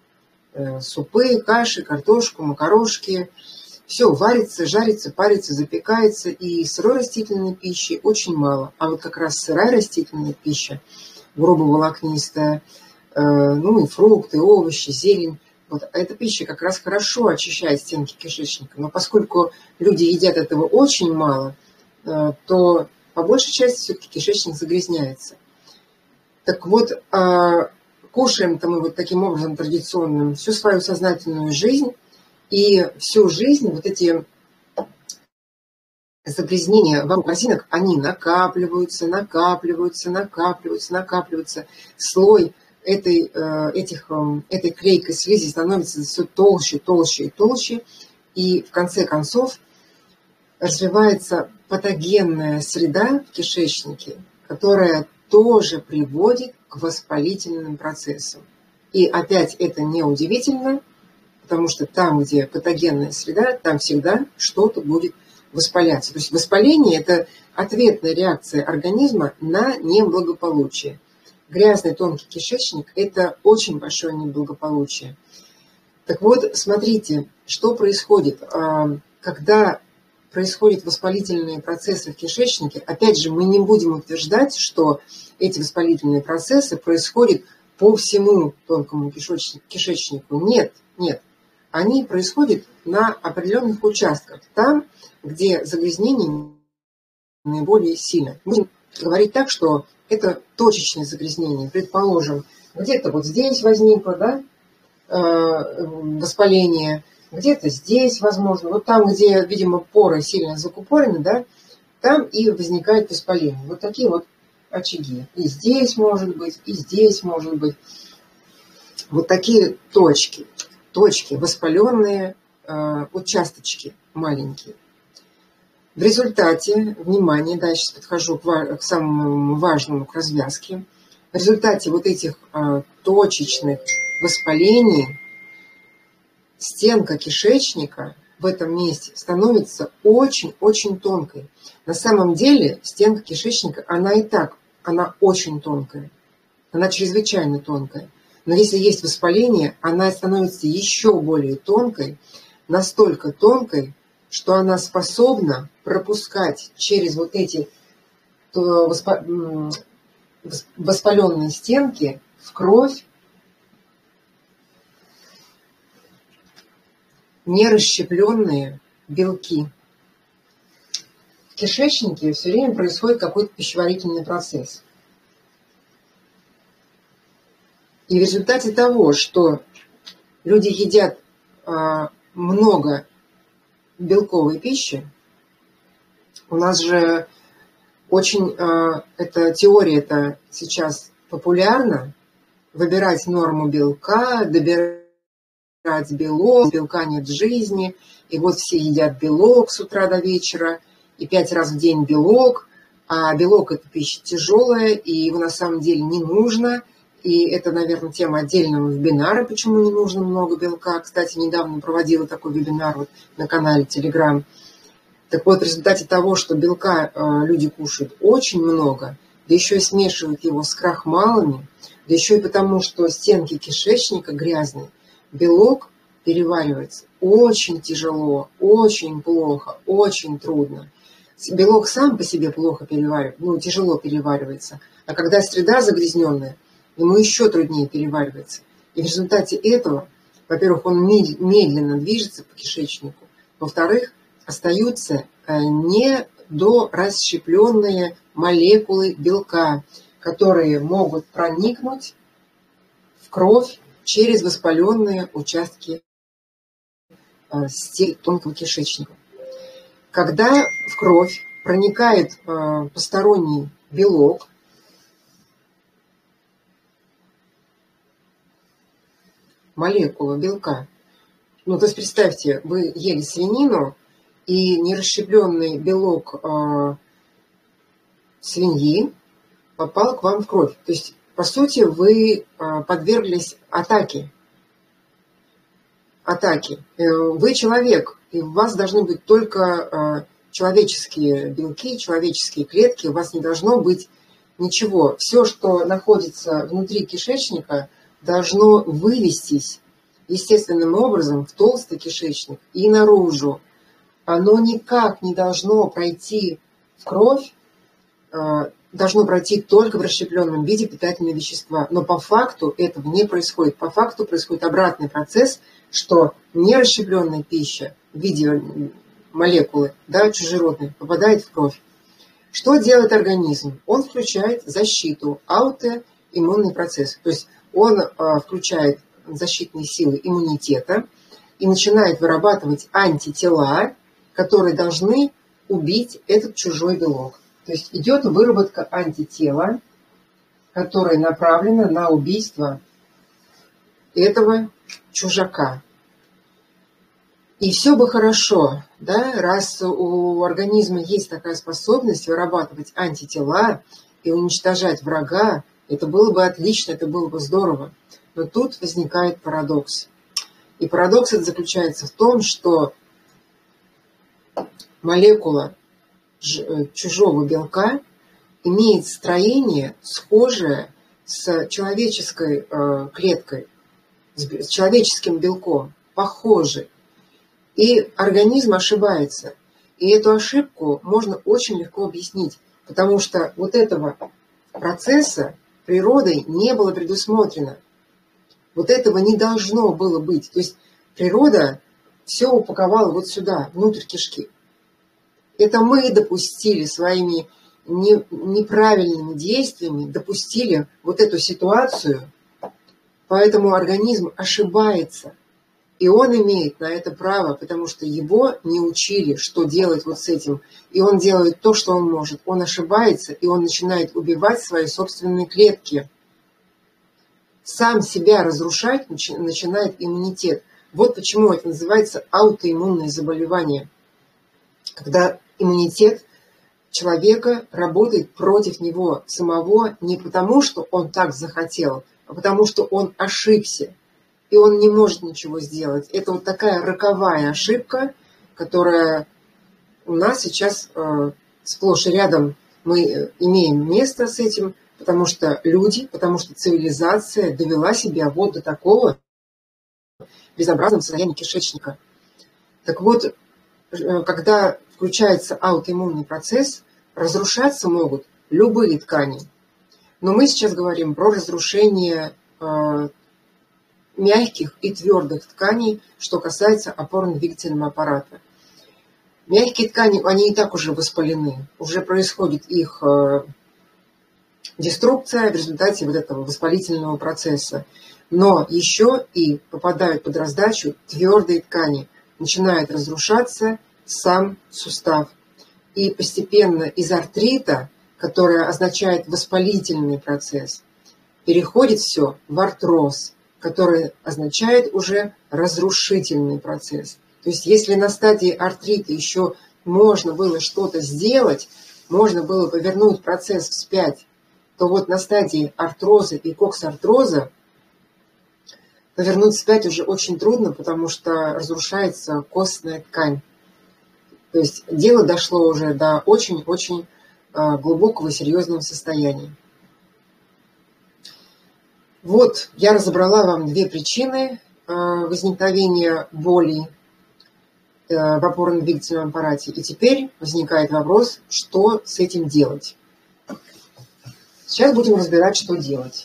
Супы, каши, картошку, макарошки. Все варится, жарится, парится, запекается, и сырой растительной пищи очень мало. А вот как раз сырая растительная пища, грубоволокнистая, э, ну и фрукты, овощи, зелень, вот эта пища как раз хорошо очищает стенки кишечника. Но поскольку люди едят этого очень мало, э, то по большей части все-таки кишечник загрязняется. Так вот, э, кушаем-то мы вот таким образом традиционным всю свою сознательную жизнь. И всю жизнь вот эти загрязнения вокруг ворсинок, они накапливаются, накапливаются, накапливаются, накапливаются. Слой этой, этих, этой клейкой слизи становится все толще, толще и толще. И в конце концов развивается патогенная среда в кишечнике, которая тоже приводит к воспалительным процессам. И опять это неудивительно, потому что там, где патогенная среда, там всегда что-то будет воспаляться. То есть воспаление – это ответная реакция организма на неблагополучие. Грязный тонкий кишечник – это очень большое неблагополучие. Так вот, смотрите, что происходит, когда происходят воспалительные процессы в кишечнике. Опять же, мы не будем утверждать, что эти воспалительные процессы происходят по всему тонкому кишечнику. Нет, нет. Они происходят на определенных участках, там, где загрязнение наиболее сильно. Будем говорить так, что это точечное загрязнение. Предположим, где-то вот здесь возникло, да, воспаление, где-то здесь, возможно, вот там, где, видимо, поры сильно закупорены, да, там и возникает воспаление. Вот такие вот очаги. И здесь может быть, и здесь может быть. Вот такие точки. Точки, воспаленные э, участочки маленькие. В результате, внимание, дальше подхожу к, к самому важному, к развязке. В результате вот этих э, точечных воспалений стенка кишечника в этом месте становится очень-очень тонкой. На самом деле стенка кишечника, она и так, она очень тонкая. Она чрезвычайно тонкая. Но если есть воспаление, она становится еще более тонкой, настолько тонкой, что она способна пропускать через вот эти воспаленные стенки в кровь нерасщепленные белки. В кишечнике все время происходит какой-то пищеварительный процесс. И в результате того, что люди едят а, много белковой пищи, у нас же очень а, эта теория-то сейчас популярна, выбирать норму белка, добирать белок, белка нет в жизни, и вот все едят белок с утра до вечера, и пять раз в день белок, а белок – это пища тяжелая, и его на самом деле не нужно, и это, наверное, тема отдельного вебинара, почему не нужно много белка. Кстати, недавно проводила такой вебинар вот на канале Telegram. Так вот, в результате того, что белка люди кушают очень много, да еще и смешивают его с крахмалами, да еще и потому, что стенки кишечника грязные, белок переваривается очень тяжело, очень плохо, очень трудно. Белок сам по себе плохо переваривается, ну, тяжело переваривается, а когда среда загрязненная, ему еще труднее переваривается. И в результате этого, во-первых, он медленно движется по кишечнику, во-вторых, остаются недорасщепленные молекулы белка, которые могут проникнуть в кровь через воспаленные участки стенки тонкого кишечника. Когда в кровь проникает посторонний белок, молекула белка, ну то есть представьте, вы ели свинину, и нерасщепленный белок э, свиньи попал к вам в кровь. То есть, по сути, вы э, подверглись атаке. Атаке. Э, вы человек, и у вас должны быть только э, человеческие белки, человеческие клетки, у вас не должно быть ничего. Все, что находится внутри кишечника, должно вывестись естественным образом в толстый кишечник и наружу. Оно никак не должно пройти в кровь, должно пройти только в расщепленном виде питательные вещества. Но по факту этого не происходит. По факту происходит обратный процесс, что нерасщепленная пища в виде молекулы, да, чужеродной, попадает в кровь. Что делает организм? Он включает защиту, аутоиммунный процесс. То есть он включает защитные силы иммунитета и начинает вырабатывать антитела, которые должны убить этот чужой белок. То есть идет выработка антитела, которая направлена на убийство этого чужака. И все бы хорошо, да, раз у организма есть такая способность вырабатывать антитела и уничтожать врага, это было бы отлично, это было бы здорово. Но тут возникает парадокс. И парадокс это заключается в том, что молекула чужого белка имеет строение, схожее с человеческой клеткой, с человеческим белком, похожий. И организм ошибается. И эту ошибку можно очень легко объяснить, потому что вот этого процесса природой не было предусмотрено. Вот этого не должно было быть. То есть природа все упаковала вот сюда, внутрь кишки. Это мы допустили своими не, неправильными действиями, допустили вот эту ситуацию, поэтому организм ошибается. И он имеет на это право, потому что его не учили, что делать вот с этим. И он делает то, что он может. Он ошибается, и он начинает убивать свои собственные клетки. Сам себя разрушать начинает иммунитет. Вот почему это называется аутоиммунное заболевание. Когда иммунитет человека работает против него самого не потому, что он так захотел, а потому что он ошибся. и он не может ничего сделать. Это вот такая роковая ошибка, которая у нас сейчас э, сплошь и рядом мы имеем место с этим, потому что люди, потому что цивилизация довела себя вот до такого безобразного состояния кишечника. Так вот, когда включается аутоиммунный процесс, разрушаться могут любые ткани. Но мы сейчас говорим про разрушение э, мягких и твердых тканей, что касается опорно-двигательного аппарата. Мягкие ткани, они и так уже воспалены, уже происходит их э, деструкция в результате вот этого воспалительного процесса. Но еще и попадают под раздачу твердые ткани, начинает разрушаться сам сустав. И постепенно из артрита, которое означает воспалительный процесс, переходит все в артроз, который означает уже разрушительный процесс. То есть если на стадии артрита еще можно было что-то сделать, можно было повернуть процесс вспять, то вот на стадии артроза и коксартроза повернуть вспять уже очень трудно, потому что разрушается костная ткань. То есть дело дошло уже до очень-очень глубокого и серьезного состояния. Вот я разобрала вам две причины возникновения боли в опорно-двигательном аппарате. И теперь возникает вопрос, что с этим делать. Сейчас будем разбирать, что делать.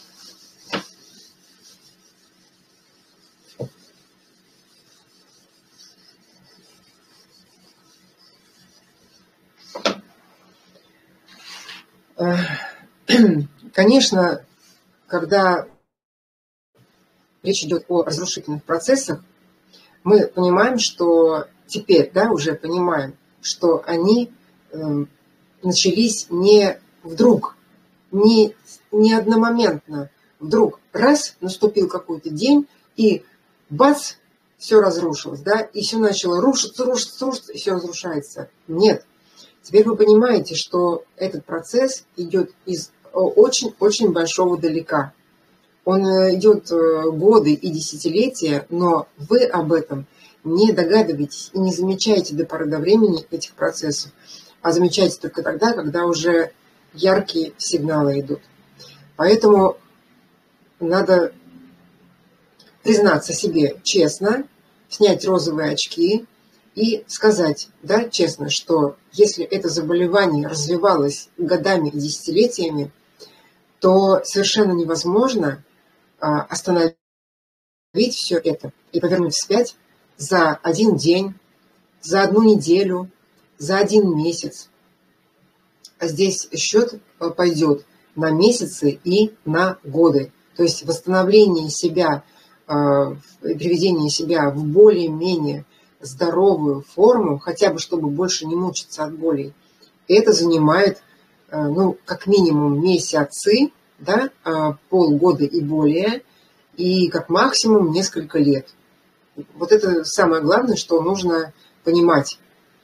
Конечно, когда речь идет о разрушительных процессах, мы понимаем, что теперь, да, уже понимаем, что они э, начались не вдруг, не, не одномоментно. Вдруг раз, наступил какой-то день, и бац, все разрушилось, да, и все начало рушиться, рушиться, рушиться, и все разрушается. Нет. Теперь вы понимаете, что этот процесс идет из очень-очень большого далека. Он идет годы и десятилетия, но вы об этом не догадываетесь и не замечаете до поры до времени этих процессов, а замечаете только тогда, когда уже яркие сигналы идут. Поэтому надо признаться себе честно, снять розовые очки и сказать, да, честно, что если это заболевание развивалось годами и десятилетиями, то совершенно невозможно остановить все это и повернуть вспять за один день, за одну неделю, за один месяц. А здесь счет пойдет на месяцы и на годы. То есть восстановление себя, приведение себя в более-менее здоровую форму, хотя бы чтобы больше не мучиться от болей, это занимает, ну, как минимум месяцы, да, полгода и более, и как максимум несколько лет. Вот это самое главное, что нужно понимать.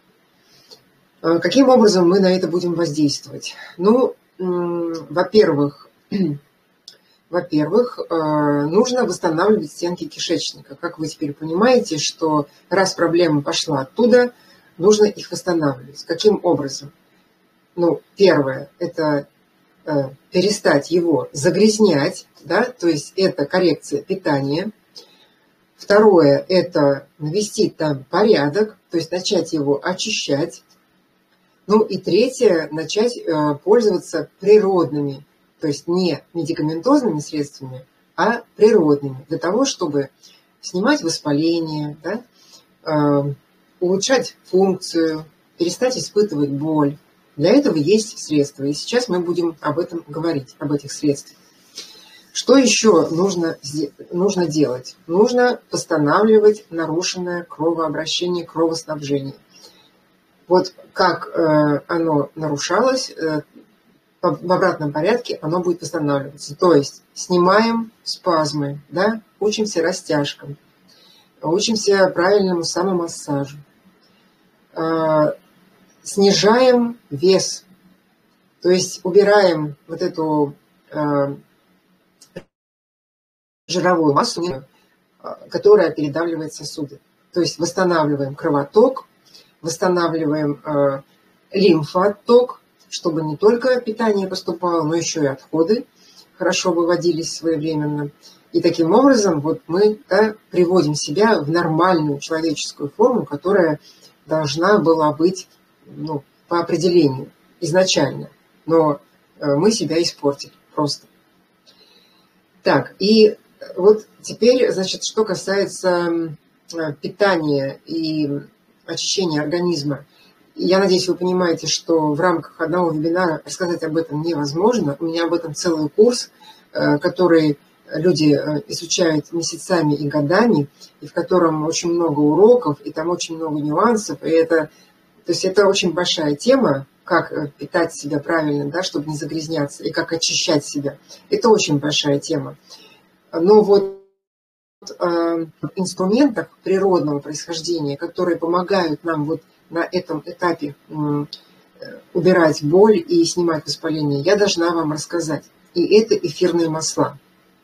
Каким образом мы на это будем воздействовать? Ну, во-первых, во-первых, нужно восстанавливать стенки кишечника. Как вы теперь понимаете, что раз проблема пошла оттуда, нужно их восстанавливать. Каким образом? Ну, первое – это перестать его загрязнять, да, то есть это коррекция питания. Второе – это навести там порядок, то есть начать его очищать. Ну и третье – начать пользоваться природными, то есть не медикаментозными средствами, а природными, для того, чтобы снимать воспаление, да, улучшать функцию, перестать испытывать боль. Для этого есть средства, и сейчас мы будем об этом говорить, об этих средствах. Что еще нужно, нужно делать? Нужно восстанавливать нарушенное кровообращение, кровоснабжение. Вот как э, оно нарушалось, э, в обратном порядке оно будет восстанавливаться. То есть снимаем спазмы, да, учимся растяжкам, учимся правильному самомассажу. Э, Снижаем вес, то есть убираем вот эту э, жировую массу, которая передавливает сосуды. То есть восстанавливаем кровоток, восстанавливаем э, лимфоотток, чтобы не только питание поступало, но еще и отходы хорошо выводились своевременно. И таким образом вот мы да, приводим себя в нормальную человеческую форму, которая должна была быть ну, по определению изначально. Но э, мы себя испортили просто. Так, и вот теперь, значит, что касается питания и очищения организма. Я надеюсь, вы понимаете, что в рамках одного вебинара рассказать об этом невозможно. У меня об этом целый курс, который люди изучают месяцами и годами, и в котором очень много уроков, и там очень много нюансов. И это, то есть это очень большая тема, как питать себя правильно, да, чтобы не загрязняться, и как очищать себя. Это очень большая тема. Но вот в инструментах природного происхождения, которые помогают нам вот на этом этапе убирать боль и снимать воспаление, я должна вам рассказать. И это эфирные масла.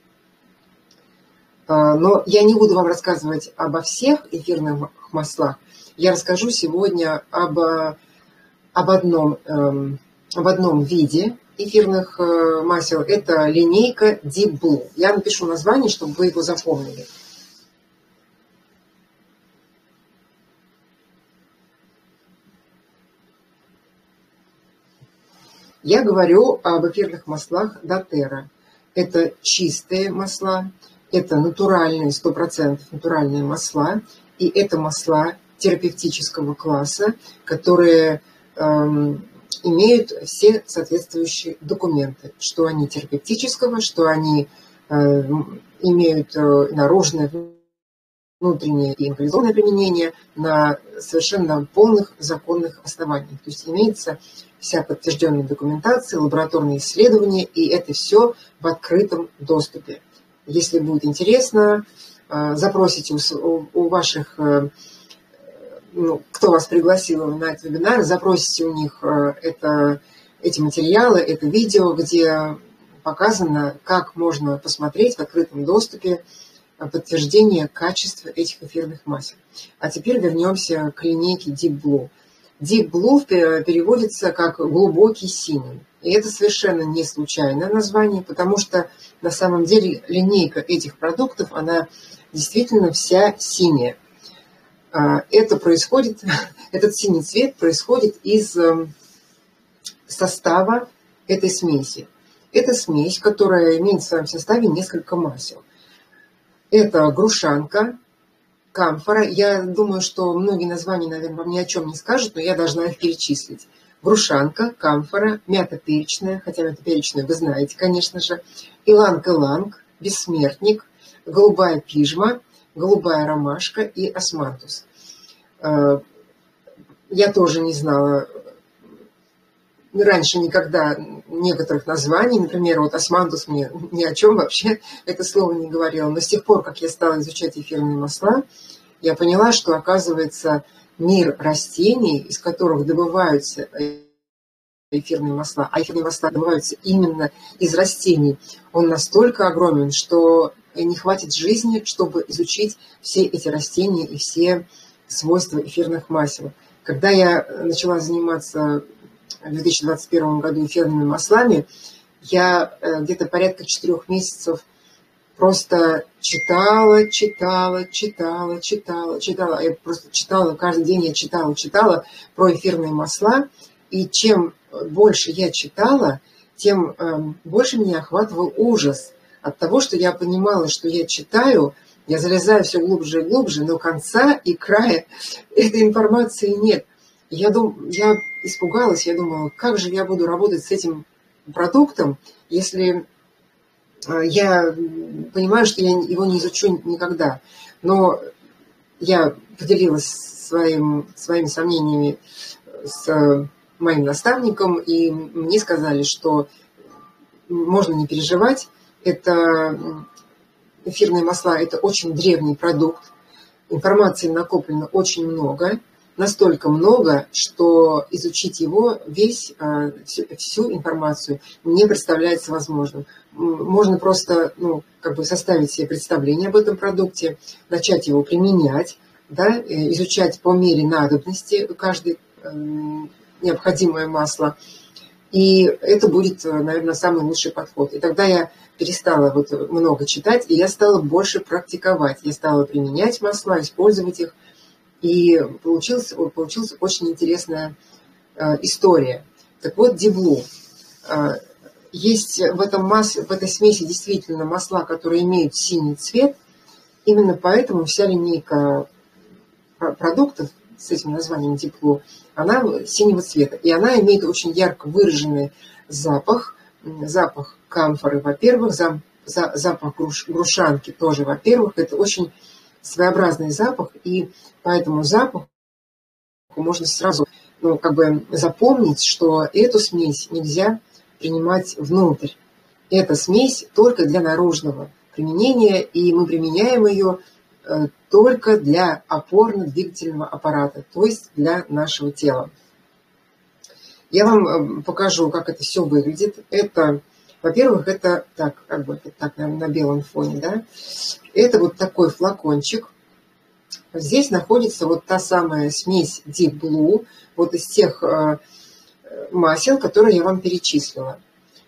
Но я не буду вам рассказывать обо всех эфирных маслах. Я расскажу сегодня об, об, одном, об одном виде эфирных масел. Это линейка Deep Blue. Я напишу название, чтобы вы его запомнили. Я говорю об эфирных маслах doTERRA. Это чистые масла, это натуральные, сто процентов натуральные масла, и это масла терапевтического класса, которые эм, имеют все соответствующие документы, что они терапевтического, что они э, имеют э, наружное, внутреннее и инвазионное применение на совершенно полных законных основаниях. То есть имеется вся подтвержденная документация, лабораторные исследования, и это все в открытом доступе. Если будет интересно, запросите у, у ваших, ну, кто вас пригласил на этот вебинар, запросите у них это, эти материалы, это видео, где показано, как можно посмотреть в открытом доступе подтверждение качества этих эфирных масел. А теперь вернемся к линейке Deep Blue. Deep Blue переводится как глубокий синий. И это совершенно не случайное название, потому что на самом деле линейка этих продуктов, она действительно вся синяя. Это происходит, этот синий цвет происходит из состава этой смеси. Это смесь, которая имеет в своем составе несколько масел. Это грушанка, камфора. Я думаю, что многие названия, наверное, вам ни о чем не скажут, но я должна их перечислить. Грушанка, камфора, мята перечная, хотя мята перечную вы знаете, конечно же, иланг-иланг, бессмертник, голубая пижма, голубая ромашка и османтус. Я тоже не знала раньше никогда некоторых названий, например, вот османтус мне ни о чем вообще это слово не говорило, но с тех пор, как я стала изучать эфирные масла, я поняла, что, оказывается, мир растений, из которых добываются эфирные масла, а эфирные масла добываются именно из растений, он настолько огромен, что не хватит жизни, чтобы изучить все эти растения и все свойства эфирных масел. Когда я начала заниматься в две тысячи двадцать первом году эфирными маслами, я где-то порядка четырех месяцев просто читала, читала, читала, читала, читала. Я просто читала, каждый день я читала, читала про эфирные масла. И чем больше я читала, тем больше меня охватывал ужас от того, что я понимала, что я читаю, я залезаю все глубже и глубже, но конца и края этой информации нет. Я, дум, я испугалась, я думала, как же я буду работать с этим продуктом, если я понимаю, что я его не изучу никогда. Но я поделилась своим, своими сомнениями с моим наставником, и мне сказали, что можно не переживать, это эфирные масла – это очень древний продукт, информации накоплено очень много, настолько много, что изучить его весь, всю, всю информацию не представляется возможным. Можно просто, ну, как бы составить себе представление об этом продукте, начать его применять, да, изучать по мере надобности каждое необходимое масло. И это будет, наверное, самый лучший подход. И тогда я перестала вот много читать, и я стала больше практиковать. Я стала применять масла, использовать их. И получилась, получилась очень интересная э, история. Так вот, Дивлу. Э, есть в, этом масле, в этой смеси действительно масла, которые имеют синий цвет. Именно поэтому вся линейка продуктов с этим названием Дивлу, она синего цвета. И она имеет очень ярко выраженный запах. Запах камфоры, во-первых, за, за, запах груш, грушанки тоже, во-первых. Это очень своеобразный запах, и по этому запаху можно сразу, ну, как бы запомнить, что эту смесь нельзя принимать внутрь. Эта смесь только для наружного применения, и мы применяем ее только для опорно-двигательного аппарата, то есть для нашего тела. Я вам покажу, как это все выглядит. Это, во-первых, это так, как бы так, наверное, на белом фоне, да. Это вот такой флакончик. Здесь находится вот та самая смесь Deep Blue, вот из тех масел, которые я вам перечислила.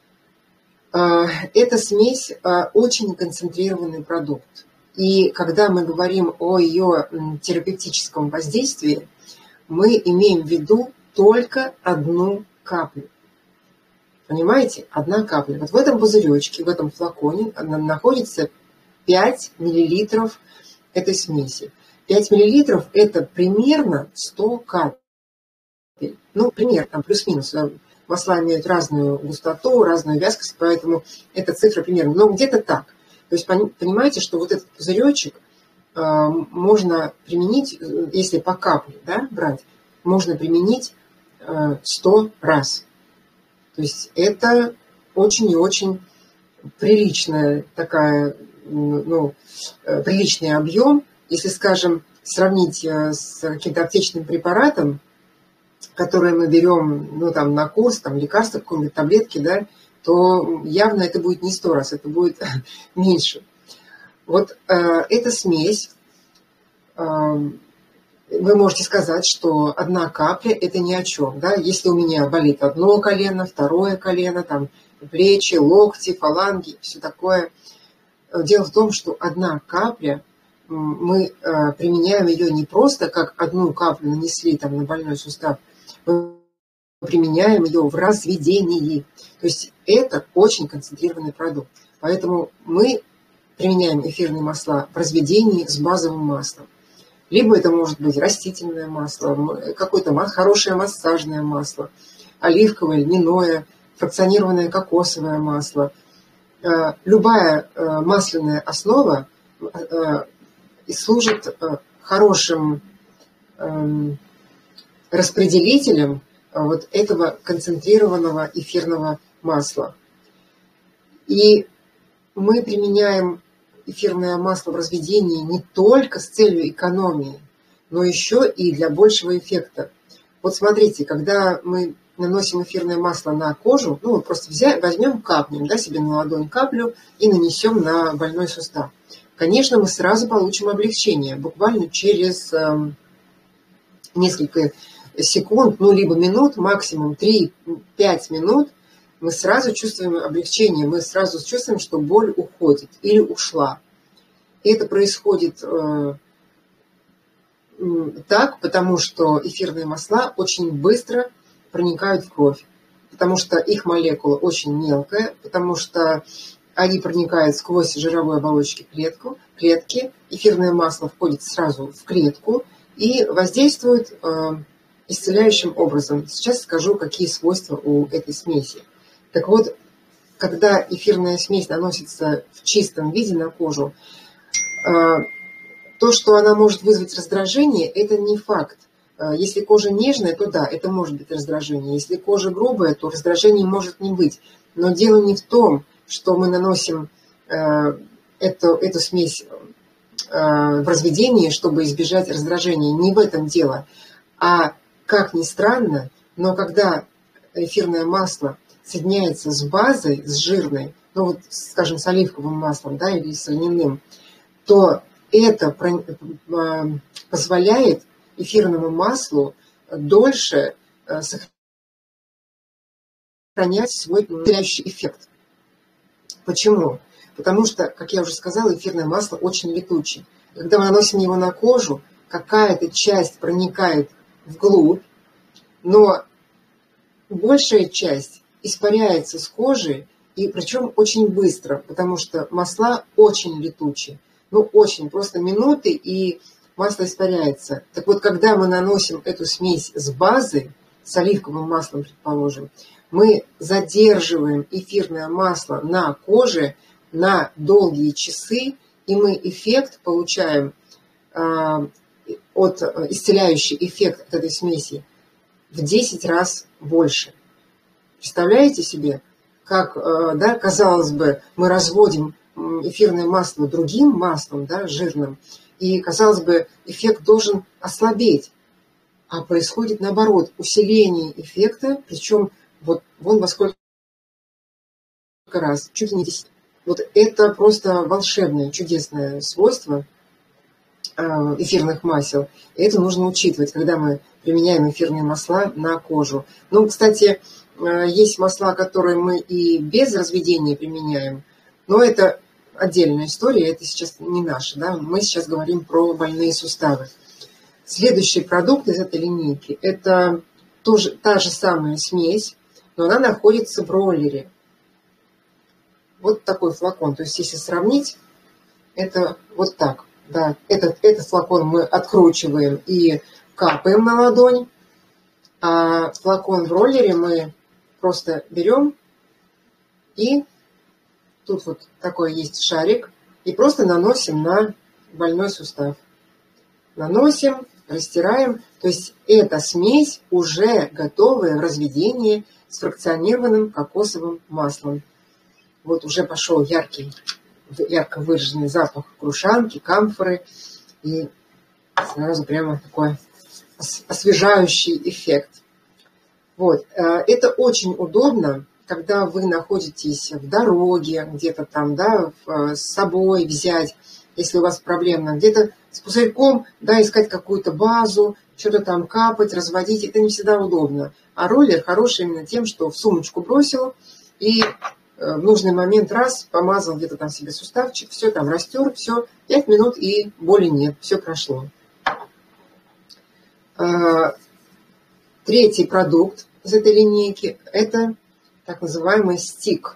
Эта смесь очень концентрированный продукт. И когда мы говорим о ее терапевтическом воздействии, мы имеем в виду только одну каплю. Понимаете? Одна капля. Вот в этом пузыречке, в этом флаконе находится пять миллилитров этой смеси. пять миллилитров – это примерно сто капель. Ну, примерно, там плюс-минус. Масла имеют разную густоту, разную вязкость, поэтому эта цифра примерно. Но где-то так. То есть понимаете, что вот этот пузыречек э, можно применить, если по капле, да, брать, можно применить э, сто раз. То есть это очень и очень приличная такая, ну, э, приличный объем. Если, скажем, сравнить э, с каким-то аптечным препаратом, который мы берем, ну, там, на курс, там, лекарства, какие-нибудь таблетки, да, то явно это будет не сто раз, это будет меньше. Вот э, эта смесь, э, вы можете сказать, что одна капля – это ни о чем. Да? Если у меня болит одно колено, второе колено, там, плечи, локти, фаланги, все такое. Дело в том, что одна капля, мы э, применяем ее не просто как одну каплю нанесли там, на больной сустав, мы применяем ее в разведении. То есть это очень концентрированный продукт. Поэтому мы применяем эфирные масла в разведении с базовым маслом. Либо это может быть растительное масло, какое-то хорошее массажное масло, оливковое, льняное, фракционированное кокосовое масло. Любая масляная основа служит хорошим распределителем вот этого концентрированного эфирного масла. И мы применяем эфирное масло в разведении не только с целью экономии, но еще и для большего эффекта. Вот смотрите, когда мы наносим эфирное масло на кожу, ну, мы просто взяем, возьмем, капнем, да, себе на ладонь каплю и нанесем на больной сустав. Конечно, мы сразу получим облегчение, буквально через э, несколько секунд, ну, либо минут, максимум три-пять минут, мы сразу чувствуем облегчение, мы сразу чувствуем, что боль уходит или ушла. И это происходит э, так, потому что эфирные масла очень быстро проникают в кровь, потому что их молекула очень мелкая, потому что они проникают сквозь жировые оболочки клетку, клетки, эфирное масло входит сразу в клетку и воздействует э, исцеляющим образом. Сейчас скажу, какие свойства у этой смеси. Так вот, когда эфирная смесь наносится в чистом виде на кожу, то, что она может вызвать раздражение, это не факт. Если кожа нежная, то да, это может быть раздражение. Если кожа грубая, то раздражения может не быть. Но дело не в том, что мы наносим эту, эту смесь в разведении, чтобы избежать раздражения. Не в этом дело. А как ни странно, но когда эфирное масло соединяется с базой, с жирной, ну вот, скажем, с оливковым маслом, да, или с льняным, то это позволяет эфирному маслу дольше сохранять свой исцеляющий эффект. Почему? Потому что, как я уже сказала, эфирное масло очень летучее. Когда мы наносим его на кожу, какая-то часть проникает вглубь, но большая часть испаряется с кожи, и причем очень быстро, потому что масла очень летучие. Ну, очень, просто минуты, и масло испаряется. Так вот, когда мы наносим эту смесь с базой, с оливковым маслом, предположим, мы задерживаем эфирное масло на коже на долгие часы, и мы эффект получаем, э, от, исцеляющий эффект от этой смеси в десять раз больше. Представляете себе, как, э, да, казалось бы, мы разводим эфирное масло другим маслом, да, жирным, и, казалось бы, эффект должен ослабеть, а происходит наоборот, усиление эффекта, причем вот вон во сколько раз, чуть ли не десять. Вот это просто волшебное, чудесное свойство эфирных масел. И это нужно учитывать, когда мы применяем эфирные масла на кожу. Ну, кстати, есть масла, которые мы и без разведения применяем, но это отдельная история, это сейчас не наша, да? Мы сейчас говорим про больные суставы. Следующий продукт из этой линейки – это тоже та же самая смесь, но она находится в роллере. Вот такой флакон. То есть, если сравнить, это вот так. Да. Этот, этот флакон мы откручиваем и капаем на ладонь, а флакон в роллере мы просто берем, и тут вот такой есть шарик, и просто наносим на больной сустав. Наносим, растираем. То есть эта смесь уже готовая в разведении с фракционированным кокосовым маслом. Вот уже пошел яркий, ярко выраженный запах крушанки, камфоры, и сразу прямо такой освежающий эффект. Вот. Это очень удобно, когда вы находитесь в дороге, где-то там, да, с собой взять, если у вас проблемно, где-то с пузырьком, да, искать какую-то базу, что-то там капать, разводить, это не всегда удобно. А роллер хороший именно тем, что в сумочку бросил, и в нужный момент раз, помазал где-то там себе суставчик, все там растер, все, пять минут и боли нет, все прошло. Третий продукт из этой линейки – это так называемый стик.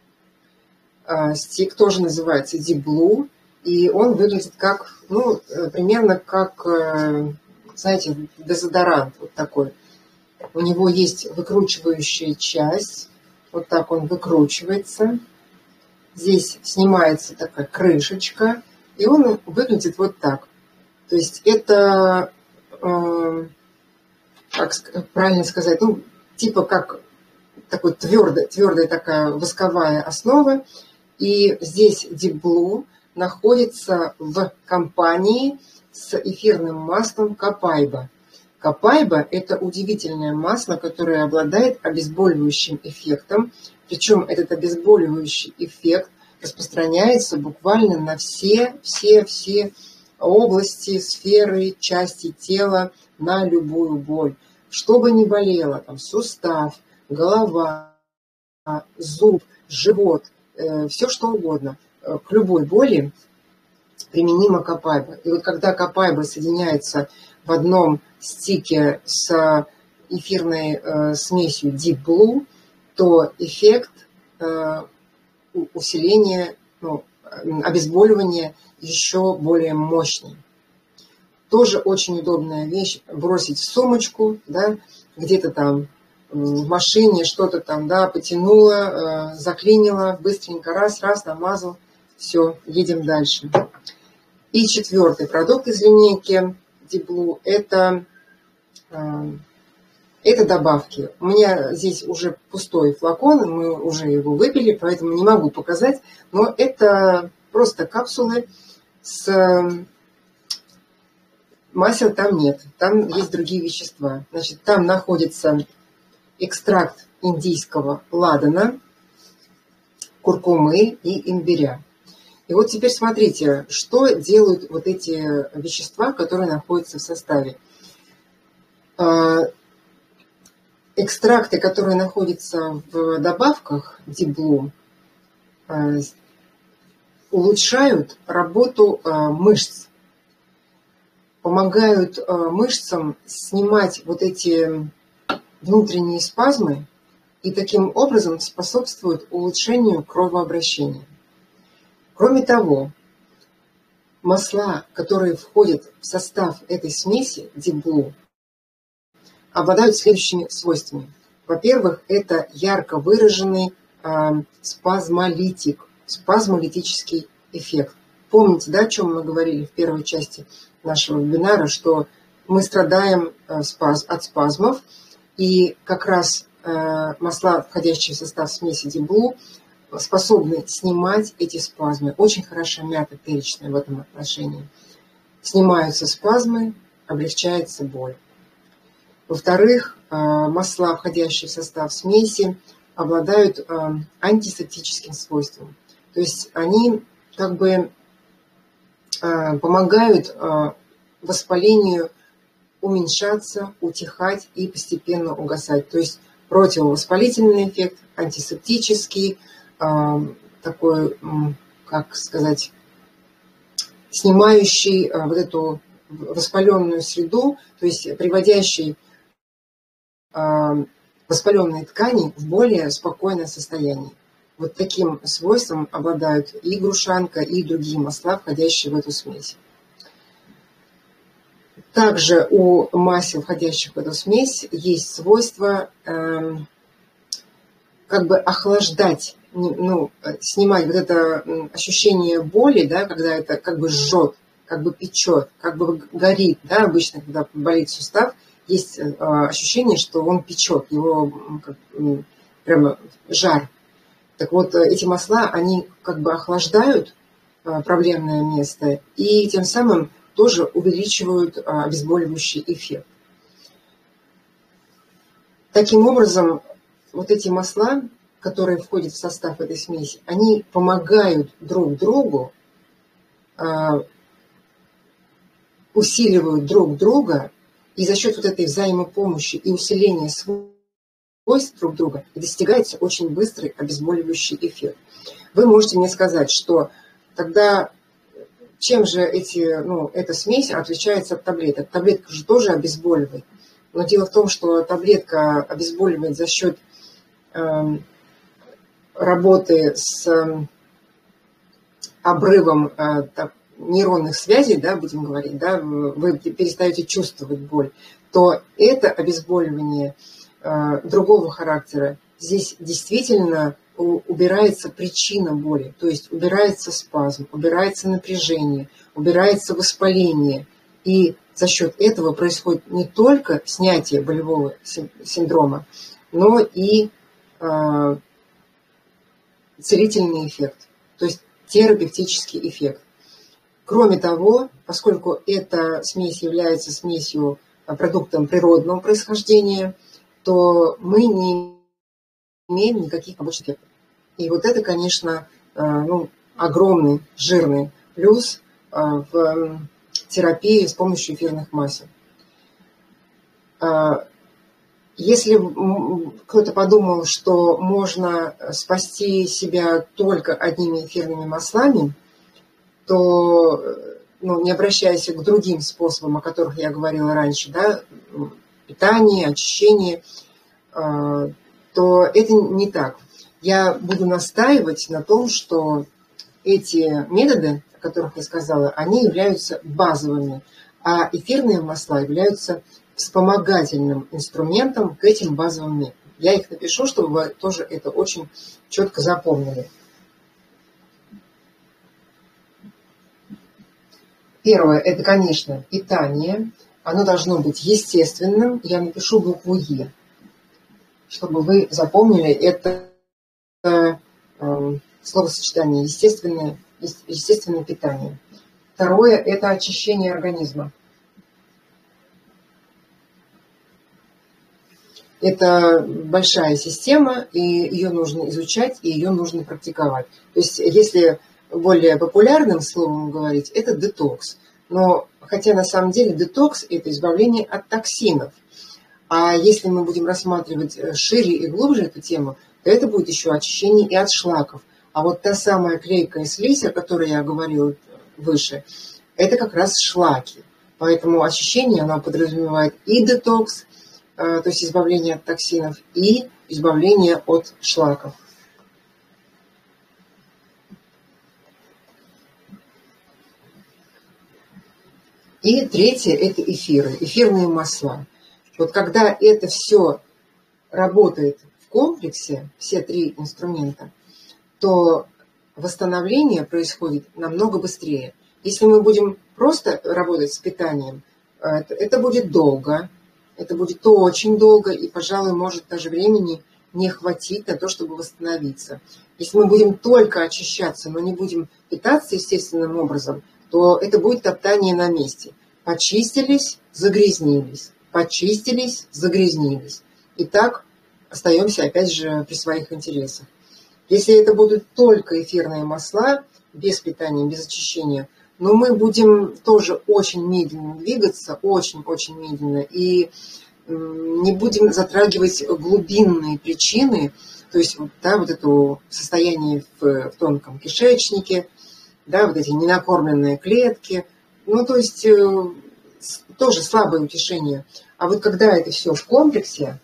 Стик тоже называется Deep Blue, и он выглядит как, ну, примерно как, знаете, дезодорант вот такой. У него есть выкручивающая часть. Вот так он выкручивается. Здесь снимается такая крышечка, и он выглядит вот так. То есть это, э, как правильно сказать, ну, типа как такой твердая, твердая такая восковая основа. И здесь Deep Blue находится в компании с эфирным маслом Copaiba. Copaiba – это удивительное масло, которое обладает обезболивающим эффектом. Причем этот обезболивающий эффект распространяется буквально на все, все, все области, сферы, части тела, на любую боль. Что бы ни болело, там, сустав, голова, зуб, живот, э, все что угодно. К любой боли применима Copaiba. И вот когда Copaiba соединяется в одном стике с эфирной э, смесью Deep Blue, то эффект э, усиления, ну, обезболивания еще более мощный. Тоже очень удобная вещь – бросить в сумочку, да, где-то там в машине что-то там, да, потянуло, э, заклинило, быстренько раз-раз намазал, все, едем дальше. И четвертый продукт из линейки Deep Blue – это, э, это добавки. У меня здесь уже пустой флакон, мы уже его выпили, поэтому не могу показать, но это просто капсулы с масел там нет, там есть другие вещества. Значит, там находится экстракт индийского ладана, куркумы и имбиря. И вот теперь смотрите, что делают вот эти вещества, которые находятся в составе. Экстракты, которые находятся в добавках Deep Blue, улучшают работу мышц, помогают мышцам снимать вот эти внутренние спазмы и таким образом способствуют улучшению кровообращения. Кроме того, масла, которые входят в состав этой смеси Deep Blue, обладают следующими свойствами. Во-первых, это ярко выраженный э, спазмолитик, спазмолитический эффект. Помните, да, о чем мы говорили в первой части нашего вебинара, что мы страдаем э, спаз, от спазмов, и как раз э, масла, входящие в состав смеси Deep Blue, способны снимать эти спазмы. Очень хороша мята перечная в этом отношении. Снимаются спазмы, облегчается боль. Во-вторых, масла, входящие в состав смеси, обладают антисептическим свойством. То есть они как бы помогают воспалению уменьшаться, утихать и постепенно угасать. То есть противовоспалительный эффект, антисептический, такой, как сказать, снимающий вот эту воспаленную среду, то есть приводящий воспаленные ткани в более спокойное состояние. Вот таким свойством обладают и грушанка, и другие масла, входящие в эту смесь. Также у масел, входящих в эту смесь, есть свойство э, как бы охлаждать, ну, снимать вот это ощущение боли, да, когда это как бы жжет, как бы печет, как бы горит, да, обычно, когда болит сустав, есть э, ощущение, что он печет, его как, прямо жар. Так вот, эти масла, они как бы охлаждают э, проблемное место и тем самым тоже увеличивают э, обезболивающий эффект. Таким образом, вот эти масла, которые входят в состав этой смеси, они помогают друг другу, э, усиливают друг друга, и за счет вот этой взаимопомощи и усиления свойств друг друга достигается очень быстрый обезболивающий эффект. Вы можете мне сказать, что тогда чем же эти, ну, эта смесь отличается от таблеток? Таблетка же тоже обезболивает. Но дело в том, что таблетка обезболивает за счет э, работы с э, обрывом э, так, нейронных связей, да, будем говорить, да, вы перестаете чувствовать боль, то это обезболивание э, другого характера. Здесь действительно убирается причина боли, то есть убирается спазм, убирается напряжение, убирается воспаление. И за счет этого происходит не только снятие болевого синдрома, но и э, целительный эффект, то есть терапевтический эффект. Кроме того, поскольку эта смесь является смесью, продуктом природного происхождения, то мы не имеем никаких побочных эффектов. И вот это, конечно, ну, огромный, жирный плюс в терапии с помощью эфирных масел. Если кто-то подумал, что можно спасти себя только одними эфирными маслами, то, ну, не обращаясь к другим способам, о которых я говорила раньше, да, питание, очищение, то это не так. Я буду настаивать на том, что эти методы, о которых я сказала, они являются базовыми, а эфирные масла являются вспомогательным инструментом к этим базовым методам. Я их напишу, чтобы вы тоже это очень четко запомнили. Первое, это, конечно, питание. Оно должно быть естественным. Я напишу букву Е, чтобы вы запомнили это э, словосочетание естественное, естественное питание. Второе, это очищение организма. Это большая система, и ее нужно изучать, и ее нужно практиковать. То есть, если более популярным словом говорить, это детокс. Но хотя на самом деле детокс – это избавление от токсинов. А если мы будем рассматривать шире и глубже эту тему, то это будет еще очищение и от шлаков. А вот та самая клейкая слизь, о которой я говорила выше, это как раз шлаки. Поэтому очищение, оно подразумевает и детокс, то есть избавление от токсинов, и избавление от шлаков. И третье – это эфиры, эфирные масла. Вот когда это все работает в комплексе, все три инструмента, то восстановление происходит намного быстрее. Если мы будем просто работать с питанием, это, это будет долго, это будет очень долго, и, пожалуй, может даже времени не хватить на то, чтобы восстановиться. Если мы будем только очищаться, но не будем питаться естественным образом, то это будет топтание на месте. Почистились, загрязнились, почистились, загрязнились. И так остаемся опять же при своих интересах. Если это будут только эфирные масла, без питания, без очищения, но мы будем тоже очень медленно двигаться, очень-очень медленно, и не будем затрагивать глубинные причины, то есть да, вот это состояние в, в тонком кишечнике, да, вот эти ненакормленные клетки, ну то есть э, тоже слабое утешение. А вот когда это все в комплексе,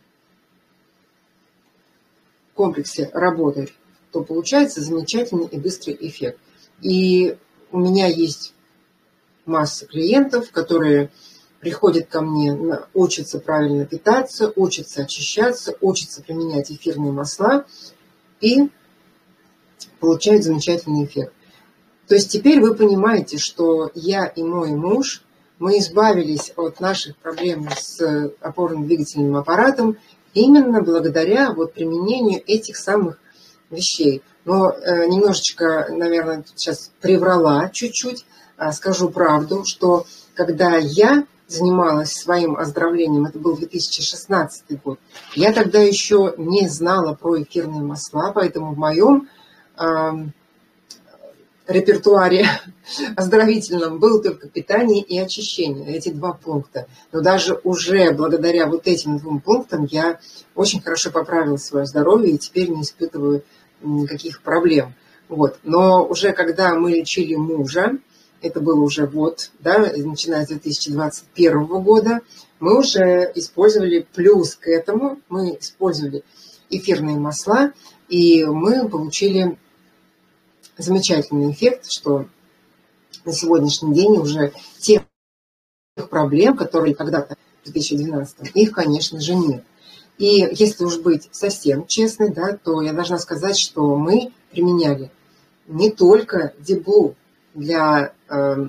в комплексе работает, то получается замечательный и быстрый эффект. И у меня есть масса клиентов, которые приходят ко мне, учатся правильно питаться, учатся очищаться, учатся применять эфирные масла и получают замечательный эффект. То есть теперь вы понимаете, что я и мой муж, мы избавились от наших проблем с опорно-двигательным аппаратом именно благодаря вот применению этих самых вещей. Но э, немножечко, наверное, сейчас приврала чуть-чуть, а скажу правду, что когда я занималась своим оздоровлением, это был две тысячи шестнадцатый год, я тогда еще не знала про эфирные масла, поэтому в моем э, репертуаре оздоровительном было только питание и очищение, эти два пункта. Но даже уже благодаря вот этим двум пунктам я очень хорошо поправила свое здоровье и теперь не испытываю никаких проблем. Вот. Но уже когда мы лечили мужа, это было уже вот, да, начиная с две тысячи двадцать первого года, мы уже использовали плюс к этому, мы использовали эфирные масла, и мы получили замечательный эффект, что на сегодняшний день уже тех проблем, которые когда-то в две тысячи двенадцатом, их, конечно же, нет. И если уж быть совсем честной, да, то я должна сказать, что мы применяли не только Deep Blue для, э,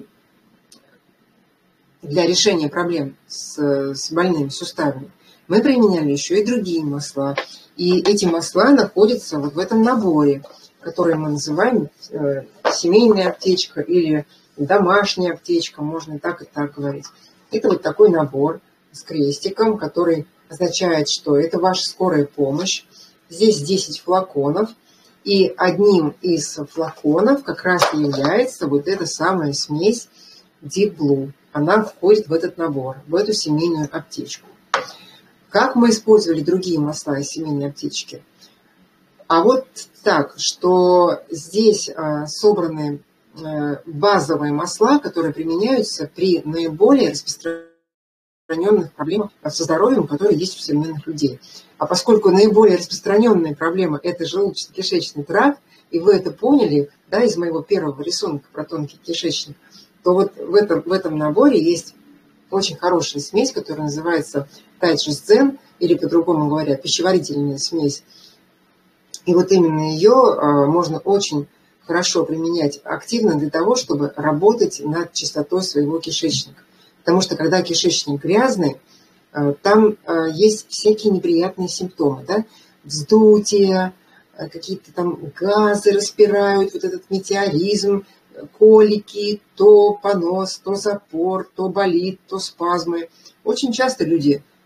для решения проблем с, с больными суставами. Мы применяли еще и другие масла. И эти масла находятся вот в этом наборе, который мы называем э, семейная аптечка или домашняя аптечка, можно и так, и так говорить. Это вот такой набор с крестиком, который означает, что это ваша скорая помощь. Здесь десять флаконов, и одним из флаконов как раз и является вот эта самая смесь Deep Blue. Она входит в этот набор, в эту семейную аптечку. Как мы использовали другие масла из семейной аптечки? А вот так, что здесь а, собраны а, базовые масла, которые применяются при наиболее распространенных проблемах со здоровьем, которые есть у современных людей. А поскольку наиболее распространенная проблема – это желудочно-кишечный тракт, и вы это поняли, да, из моего первого рисунка про тонкий кишечник, то вот в этом, в этом наборе есть очень хорошая смесь, которая называется Тайджест-Дзен, или по-другому говоря, пищеварительная смесь. И вот именно ее можно очень хорошо применять активно для того, чтобы работать над чистотой своего кишечника. Потому что когда кишечник грязный, там есть всякие неприятные симптомы, да? Вздутие, какие-то там газы распирают, вот этот метеоризм, колики, то понос, то запор, то болит, то спазмы. Очень часто люди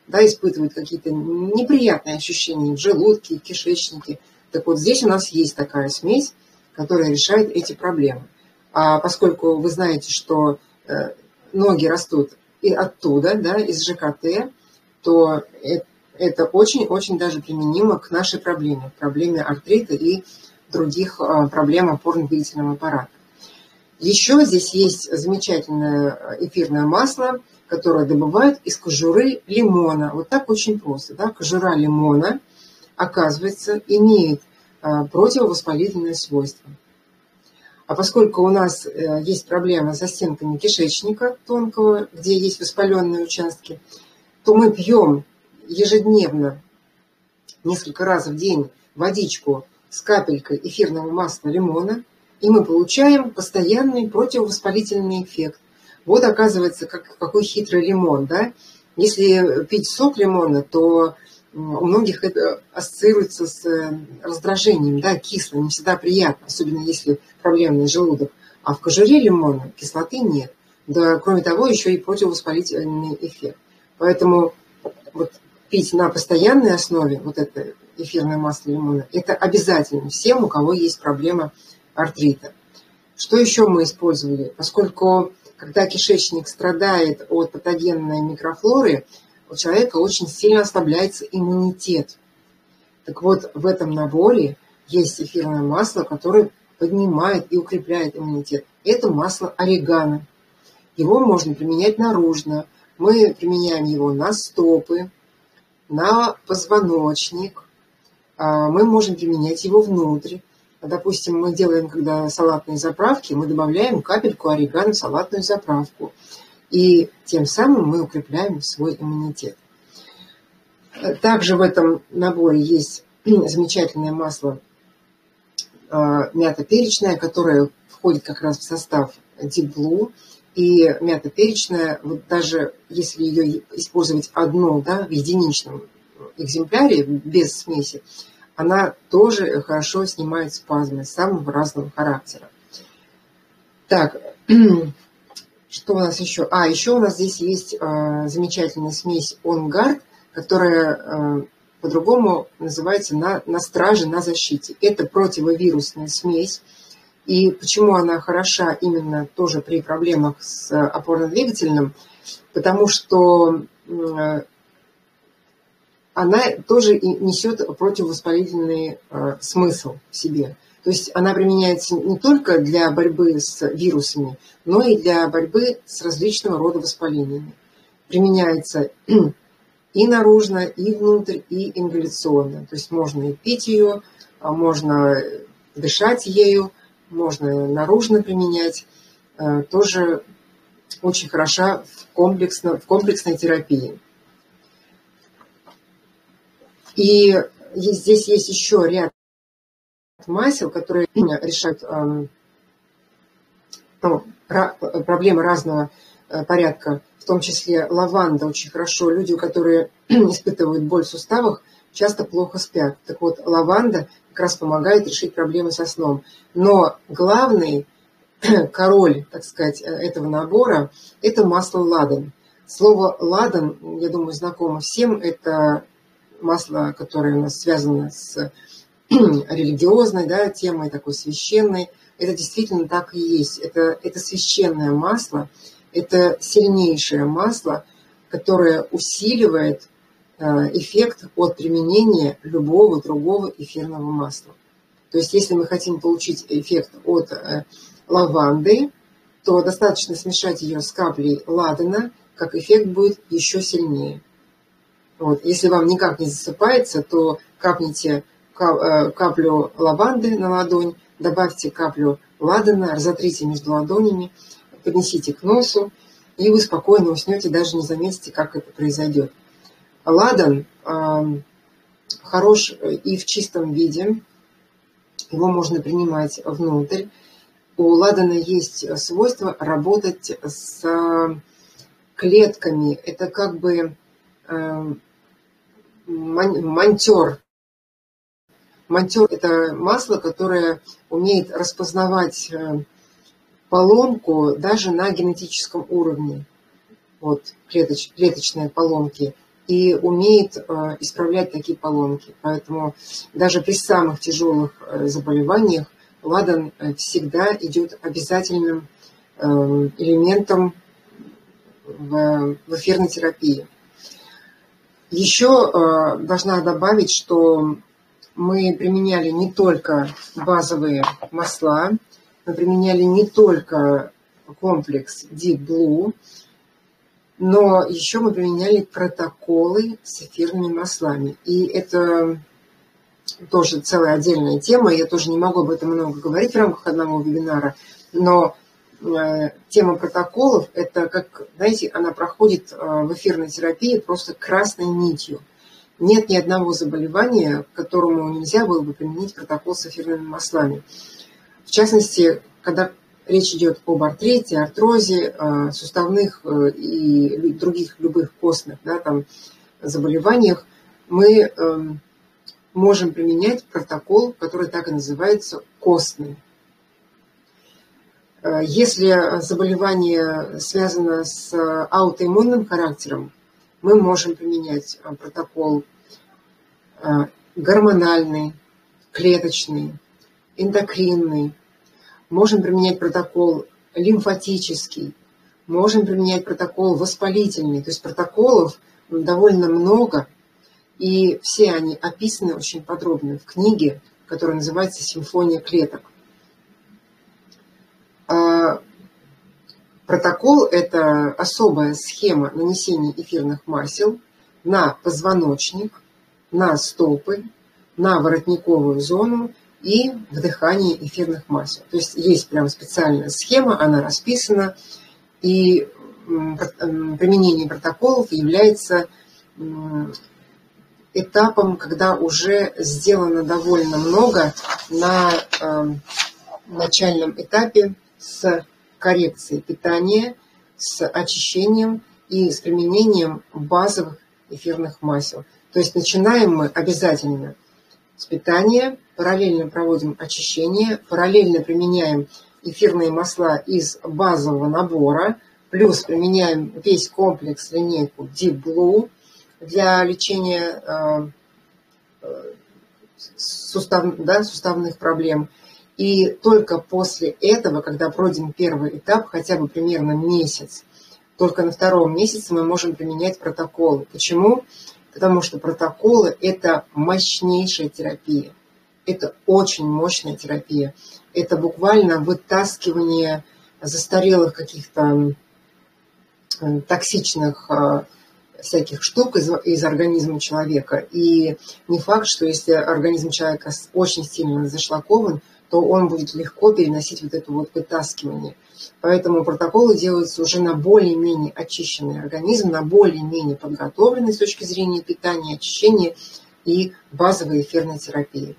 да, испытывают какие-то неприятные ощущения в желудке, в кишечнике. Так вот, здесь у нас есть такая смесь, которая решает эти проблемы. А поскольку вы знаете, что э, ноги растут и оттуда, да, из ЖКТ, то это, это очень-очень даже применимо к нашей проблеме, проблеме артрита и других э, проблем опорно-двигательного аппарата. Еще здесь есть замечательное эфирное масло, которое добывают из кожуры лимона. Вот так очень просто. Да? Кожура лимона, оказывается, имеет а, противовоспалительные свойства. А поскольку у нас а, есть проблема со стенками кишечника тонкого, где есть воспаленные участки, то мы пьем ежедневно, несколько раз в день, водичку с капелькой эфирного масла лимона, и мы получаем постоянный противовоспалительный эффект. Вот оказывается, как, какой хитрый лимон, да? Если пить сок лимона, то у многих это ассоциируется с раздражением, да, кисло, не всегда приятно, особенно если проблемный желудок. А в кожуре лимона кислоты нет. Да, кроме того, еще и противовоспалительный эффект. Поэтому вот пить на постоянной основе вот это эфирное масло лимона, это обязательно всем, у кого есть проблема артрита. Что еще мы использовали? Поскольку, когда кишечник страдает от патогенной микрофлоры, у человека очень сильно ослабляется иммунитет. Так вот, в этом наборе есть эфирное масло, которое поднимает и укрепляет иммунитет. Это масло орегано. Его можно применять наружно. Мы применяем его на стопы, на позвоночник. Мы можем применять его внутрь. Допустим, мы делаем, когда салатные заправки, мы добавляем капельку орегано в салатную заправку. И тем самым мы укрепляем свой иммунитет. Также в этом наборе есть замечательное масло мята перечная, которое входит как раз в состав Deep Blue. И мята перечная, вот даже если ее использовать одну, да, в единичном экземпляре, без смеси, она тоже хорошо снимает спазмы самого разного характера. Так, что у нас еще? А, еще у нас здесь есть э, замечательная смесь On Guard, которая э, по-другому называется на, на страже, на защите. Это противовирусная смесь. И почему она хороша именно тоже при проблемах с опорно-двигательным? Потому что э, она тоже и несет противовоспалительный э, смысл в себе. То есть она применяется не только для борьбы с вирусами, но и для борьбы с различного рода воспалениями. Применяется и наружно, и внутрь, и ингаляционно. То есть можно и пить ее, можно дышать ею, можно наружно применять. Э, тоже очень хороша в, комплексно, в комплексной терапии. И здесь есть еще ряд масел, которые решают э, ну, проблемы разного порядка, в том числе лаванда очень хорошо. Люди, которые испытывают боль в суставах, часто плохо спят. Так вот, лаванда как раз помогает решить проблемы со сном. Но главный король, так сказать, этого набора – это масло ладан. Слово ладан, я думаю, знакомо всем. Это масло, которое у нас связано с религиозной, да, темой, такой священной. Это действительно так и есть. Это, это священное масло, это сильнейшее масло, которое усиливает эффект от применения любого другого эфирного масла. То есть, если мы хотим получить эффект от лаванды, то достаточно смешать ее с каплей ладана, как эффект будет еще сильнее. Вот. Если вам никак не засыпается, то капните каплю лаванды на ладонь, добавьте каплю ладана, разотрите между ладонями, поднесите к носу, и вы спокойно уснете, даже не заметите, как это произойдет. Ладан э, хорош и в чистом виде, его можно принимать внутрь. У ладана есть свойство работать с клетками. Это как бы э, монтер. Монтер – это масло, которое умеет распознавать поломку даже на генетическом уровне. Вот, клеточ, клеточные поломки. и умеет исправлять такие поломки. Поэтому даже при самых тяжелых заболеваниях ладан всегда идет обязательным элементом в эфирной терапии. Еще должна добавить, что мы применяли не только базовые масла, мы применяли не только комплекс Deep Blue, но еще мы применяли протоколы с эфирными маслами. И это тоже целая отдельная тема, я тоже не могу об этом много говорить в рамках одного вебинара, но э, тема протоколов, это как, знаете, она проходит э, в эфирной терапии просто красной нитью. Нет ни одного заболевания, к которому нельзя было бы применить протокол с эфирными маслами. В частности, когда речь идет об артрите, артрозе, э, суставных э, и других любых костных, да, там, заболеваниях, мы э, можем применять протокол, который так и называется костный. Если заболевание связано с аутоиммунным характером, мы можем применять протокол гормональный, клеточный, эндокринный, можем применять протокол лимфатический, можем применять протокол воспалительный. То есть протоколов довольно много, и все они описаны очень подробно в книге, которая называется «Симфония клеток». Протокол – это особая схема нанесения эфирных масел на позвоночник, на стопы, на воротниковую зону и вдыхание эфирных масел. То есть есть прям специальная схема, она расписана, и применение протоколов является этапом, когда уже сделано довольно много на э, начальном этапе с коррекцией питания, с очищением и с применением базовых эфирных масел. То есть начинаем мы обязательно с питания, параллельно проводим очищение, параллельно применяем эфирные масла из базового набора, плюс применяем весь комплекс, линейку Deep Blue для лечения э, сустав, да, суставных проблем. И только после этого, когда пройден первый этап, хотя бы примерно месяц, только на втором месяце мы можем применять протоколы. Почему? Потому что протоколы – это мощнейшая терапия. Это очень мощная терапия. Это буквально вытаскивание застарелых каких-то токсичных всяких штук из, из организма человека. И не факт, что если организм человека очень сильно зашлакован, то он будет легко переносить вот это вот вытаскивание. Поэтому протоколы делаются уже на более-менее очищенный организм, на более-менее подготовленный с точки зрения питания, очищения и базовой эфирной терапии.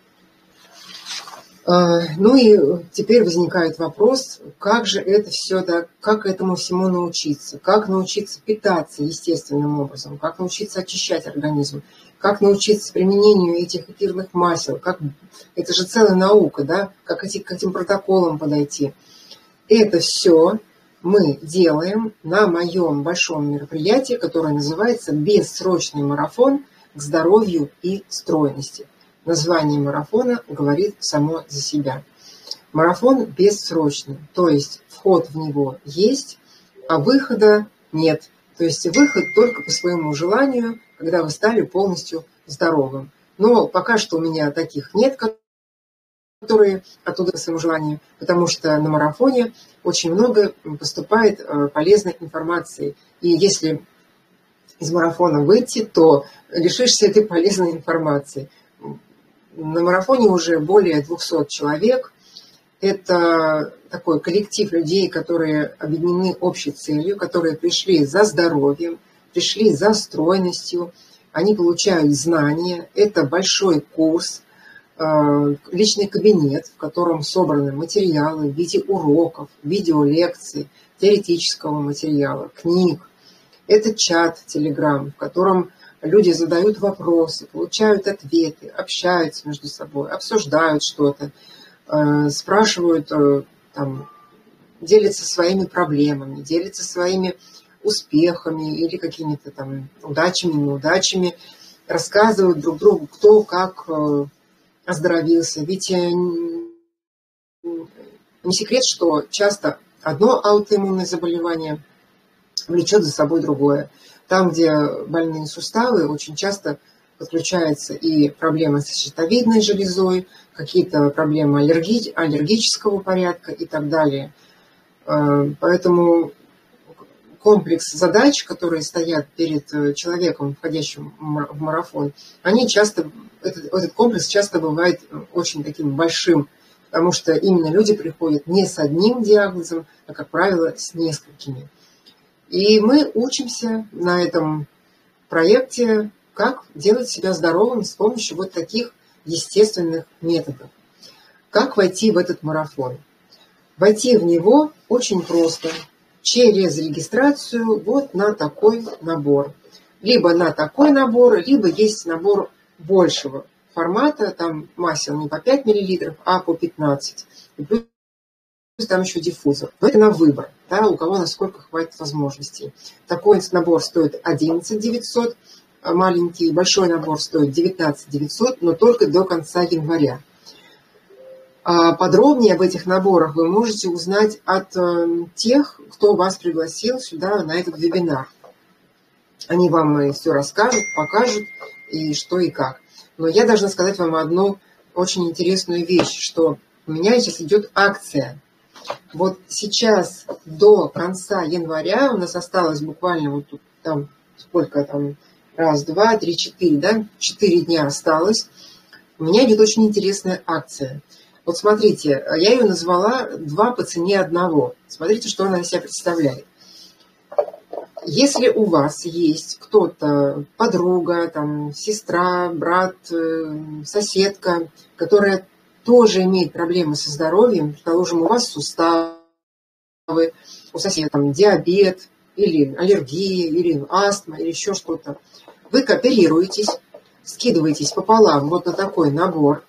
Ну и теперь возникает вопрос, как же это все, да, как этому всему научиться, как научиться питаться естественным образом, как научиться очищать организм, как научиться применению этих эфирных масел, как, это же целая наука, да, как эти, к этим протоколам подойти. Это все мы делаем на моем большом мероприятии, которое называется «Бессрочный марафон к здоровью и стройности». Название марафона говорит само за себя. Марафон бессрочный, то есть вход в него есть, а выхода нет. То есть выход только по своему желанию, когда вы стали полностью здоровым. Но пока что у меня таких нет, которые оттуда по своему желанию, потому что на марафоне очень много поступает полезной информации. И если из марафона выйти, то лишишься этой полезной информации. На марафоне уже более двухсот человек. Это такой коллектив людей, которые объединены общей целью, которые пришли за здоровьем, пришли за стройностью. Они получают знания. Это большой курс, личный кабинет, в котором собраны материалы в виде уроков, видеолекций, теоретического материала, книг. Это чат Telegram, в котором люди задают вопросы, получают ответы, общаются между собой, обсуждают что-то, спрашивают, там, делятся своими проблемами, делятся своими успехами или какими-то там удачами, неудачами, рассказывают друг другу, кто как оздоровился. Ведь не секрет, что часто одно аутоиммунное заболевание влечет за собой другое. Там, где больные суставы, очень часто подключаются и проблемы с щитовидной железой, какие-то проблемы аллерги... аллергического порядка и так далее. Поэтому комплекс задач, которые стоят перед человеком, входящим в марафон, они часто, этот, этот комплекс часто бывает очень таким большим, потому что именно люди приходят не с одним диагнозом, а, как правило, с несколькими. И мы учимся на этом проекте, как делать себя здоровым с помощью вот таких естественных методов. Как войти в этот марафон? Войти в него очень просто. Через регистрацию вот на такой набор. Либо на такой набор, либо есть набор большего формата, там масел не по пять миллилитров, а по пятнадцать. И плюс там еще диффузор. Но это на выбор, да, у кого насколько хватит возможностей. Такой набор стоит одиннадцать девятьсот, маленький, большой набор стоит девятнадцать девятьсот, но только до конца января. А подробнее об этих наборах вы можете узнать от тех, кто вас пригласил сюда на этот вебинар. Они вам и все расскажут, покажут, и что и как. Но я должна сказать вам одну очень интересную вещь, что у меня сейчас идет акция. Вот сейчас до конца января у нас осталось буквально вот тут там сколько там, раз, два, три, четыре, да, четыре дня осталось. У меня идет очень интересная акция. Вот смотрите, я ее назвала «Два по цене одного». Смотрите, что она из себя представляет. Если у вас есть кто-то, подруга, там, сестра, брат, соседка, которая тоже имеет проблемы со здоровьем, предположим, у вас суставы, у соседа там диабет, или аллергия, или астма, или еще что-то, вы кооперируетесь, скидываетесь пополам вот на такой набор.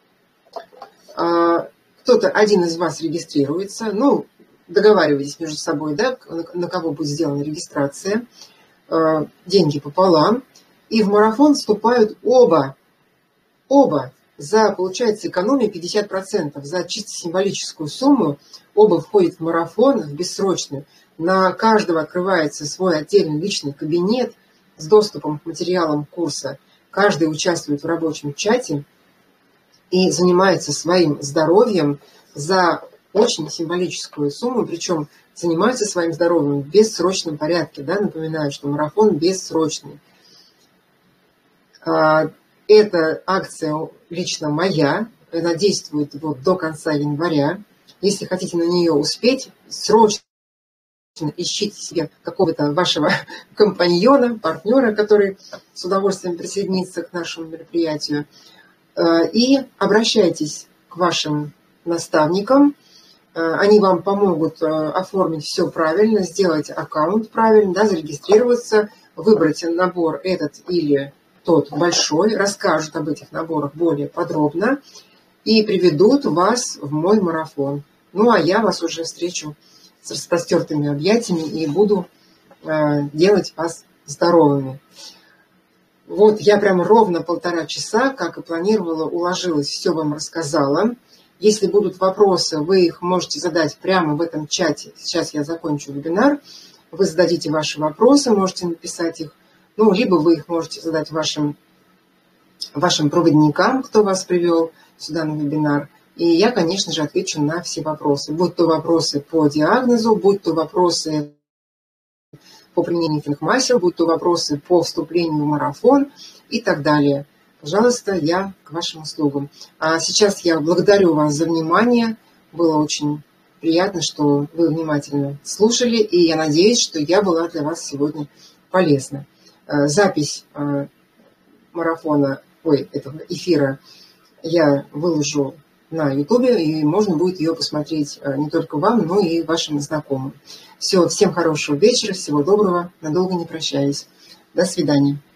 Кто-то, один из вас регистрируется, ну, договаривайтесь между собой, да, на кого будет сделана регистрация, деньги пополам, и в марафон вступают оба, оба, за, получается, экономия пятьдесят процентов, за чисто символическую сумму, оба входят в марафон, в бессрочный, на каждого открывается свой отдельный личный кабинет с доступом к материалам курса, каждый участвует в рабочем чате и занимается своим здоровьем за очень символическую сумму, причем занимается своим здоровьем в бессрочном порядке. Да? Напоминаю, что марафон бессрочный. Эта акция лично моя, она действует вот до конца января. Если хотите на нее успеть, срочно ищите себе какого-то вашего компаньона, партнера, который с удовольствием присоединится к нашему мероприятию. И обращайтесь к вашим наставникам. Они вам помогут оформить все правильно, сделать аккаунт правильно, да, зарегистрироваться, выбрать набор этот или тот большой, расскажут об этих наборах более подробно и приведут вас в мой марафон. Ну, а я вас уже встречу с распростертыми объятиями и буду делать вас здоровыми. Вот я прям ровно полтора часа, как и планировала, уложилась, все вам рассказала. Если будут вопросы, вы их можете задать прямо в этом чате. Сейчас я закончу вебинар. Вы зададите ваши вопросы, можете написать их. Ну, либо вы их можете задать вашим, вашим проводникам, кто вас привел сюда на вебинар. И я, конечно же, отвечу на все вопросы. Будь то вопросы по диагнозу, будь то вопросы по применению эфирных масел, будь то вопросы по вступлению в марафон и так далее. Пожалуйста, я к вашим услугам. А сейчас я благодарю вас за внимание. Было очень приятно, что вы внимательно слушали, и я надеюсь, что я была для вас сегодня полезна. Запись марафона, ой, этого эфира я выложу на ютубе, и можно будет ее посмотреть не только вам, но и вашим знакомым. Все, всем хорошего вечера, всего доброго, надолго не прощаюсь. До свидания.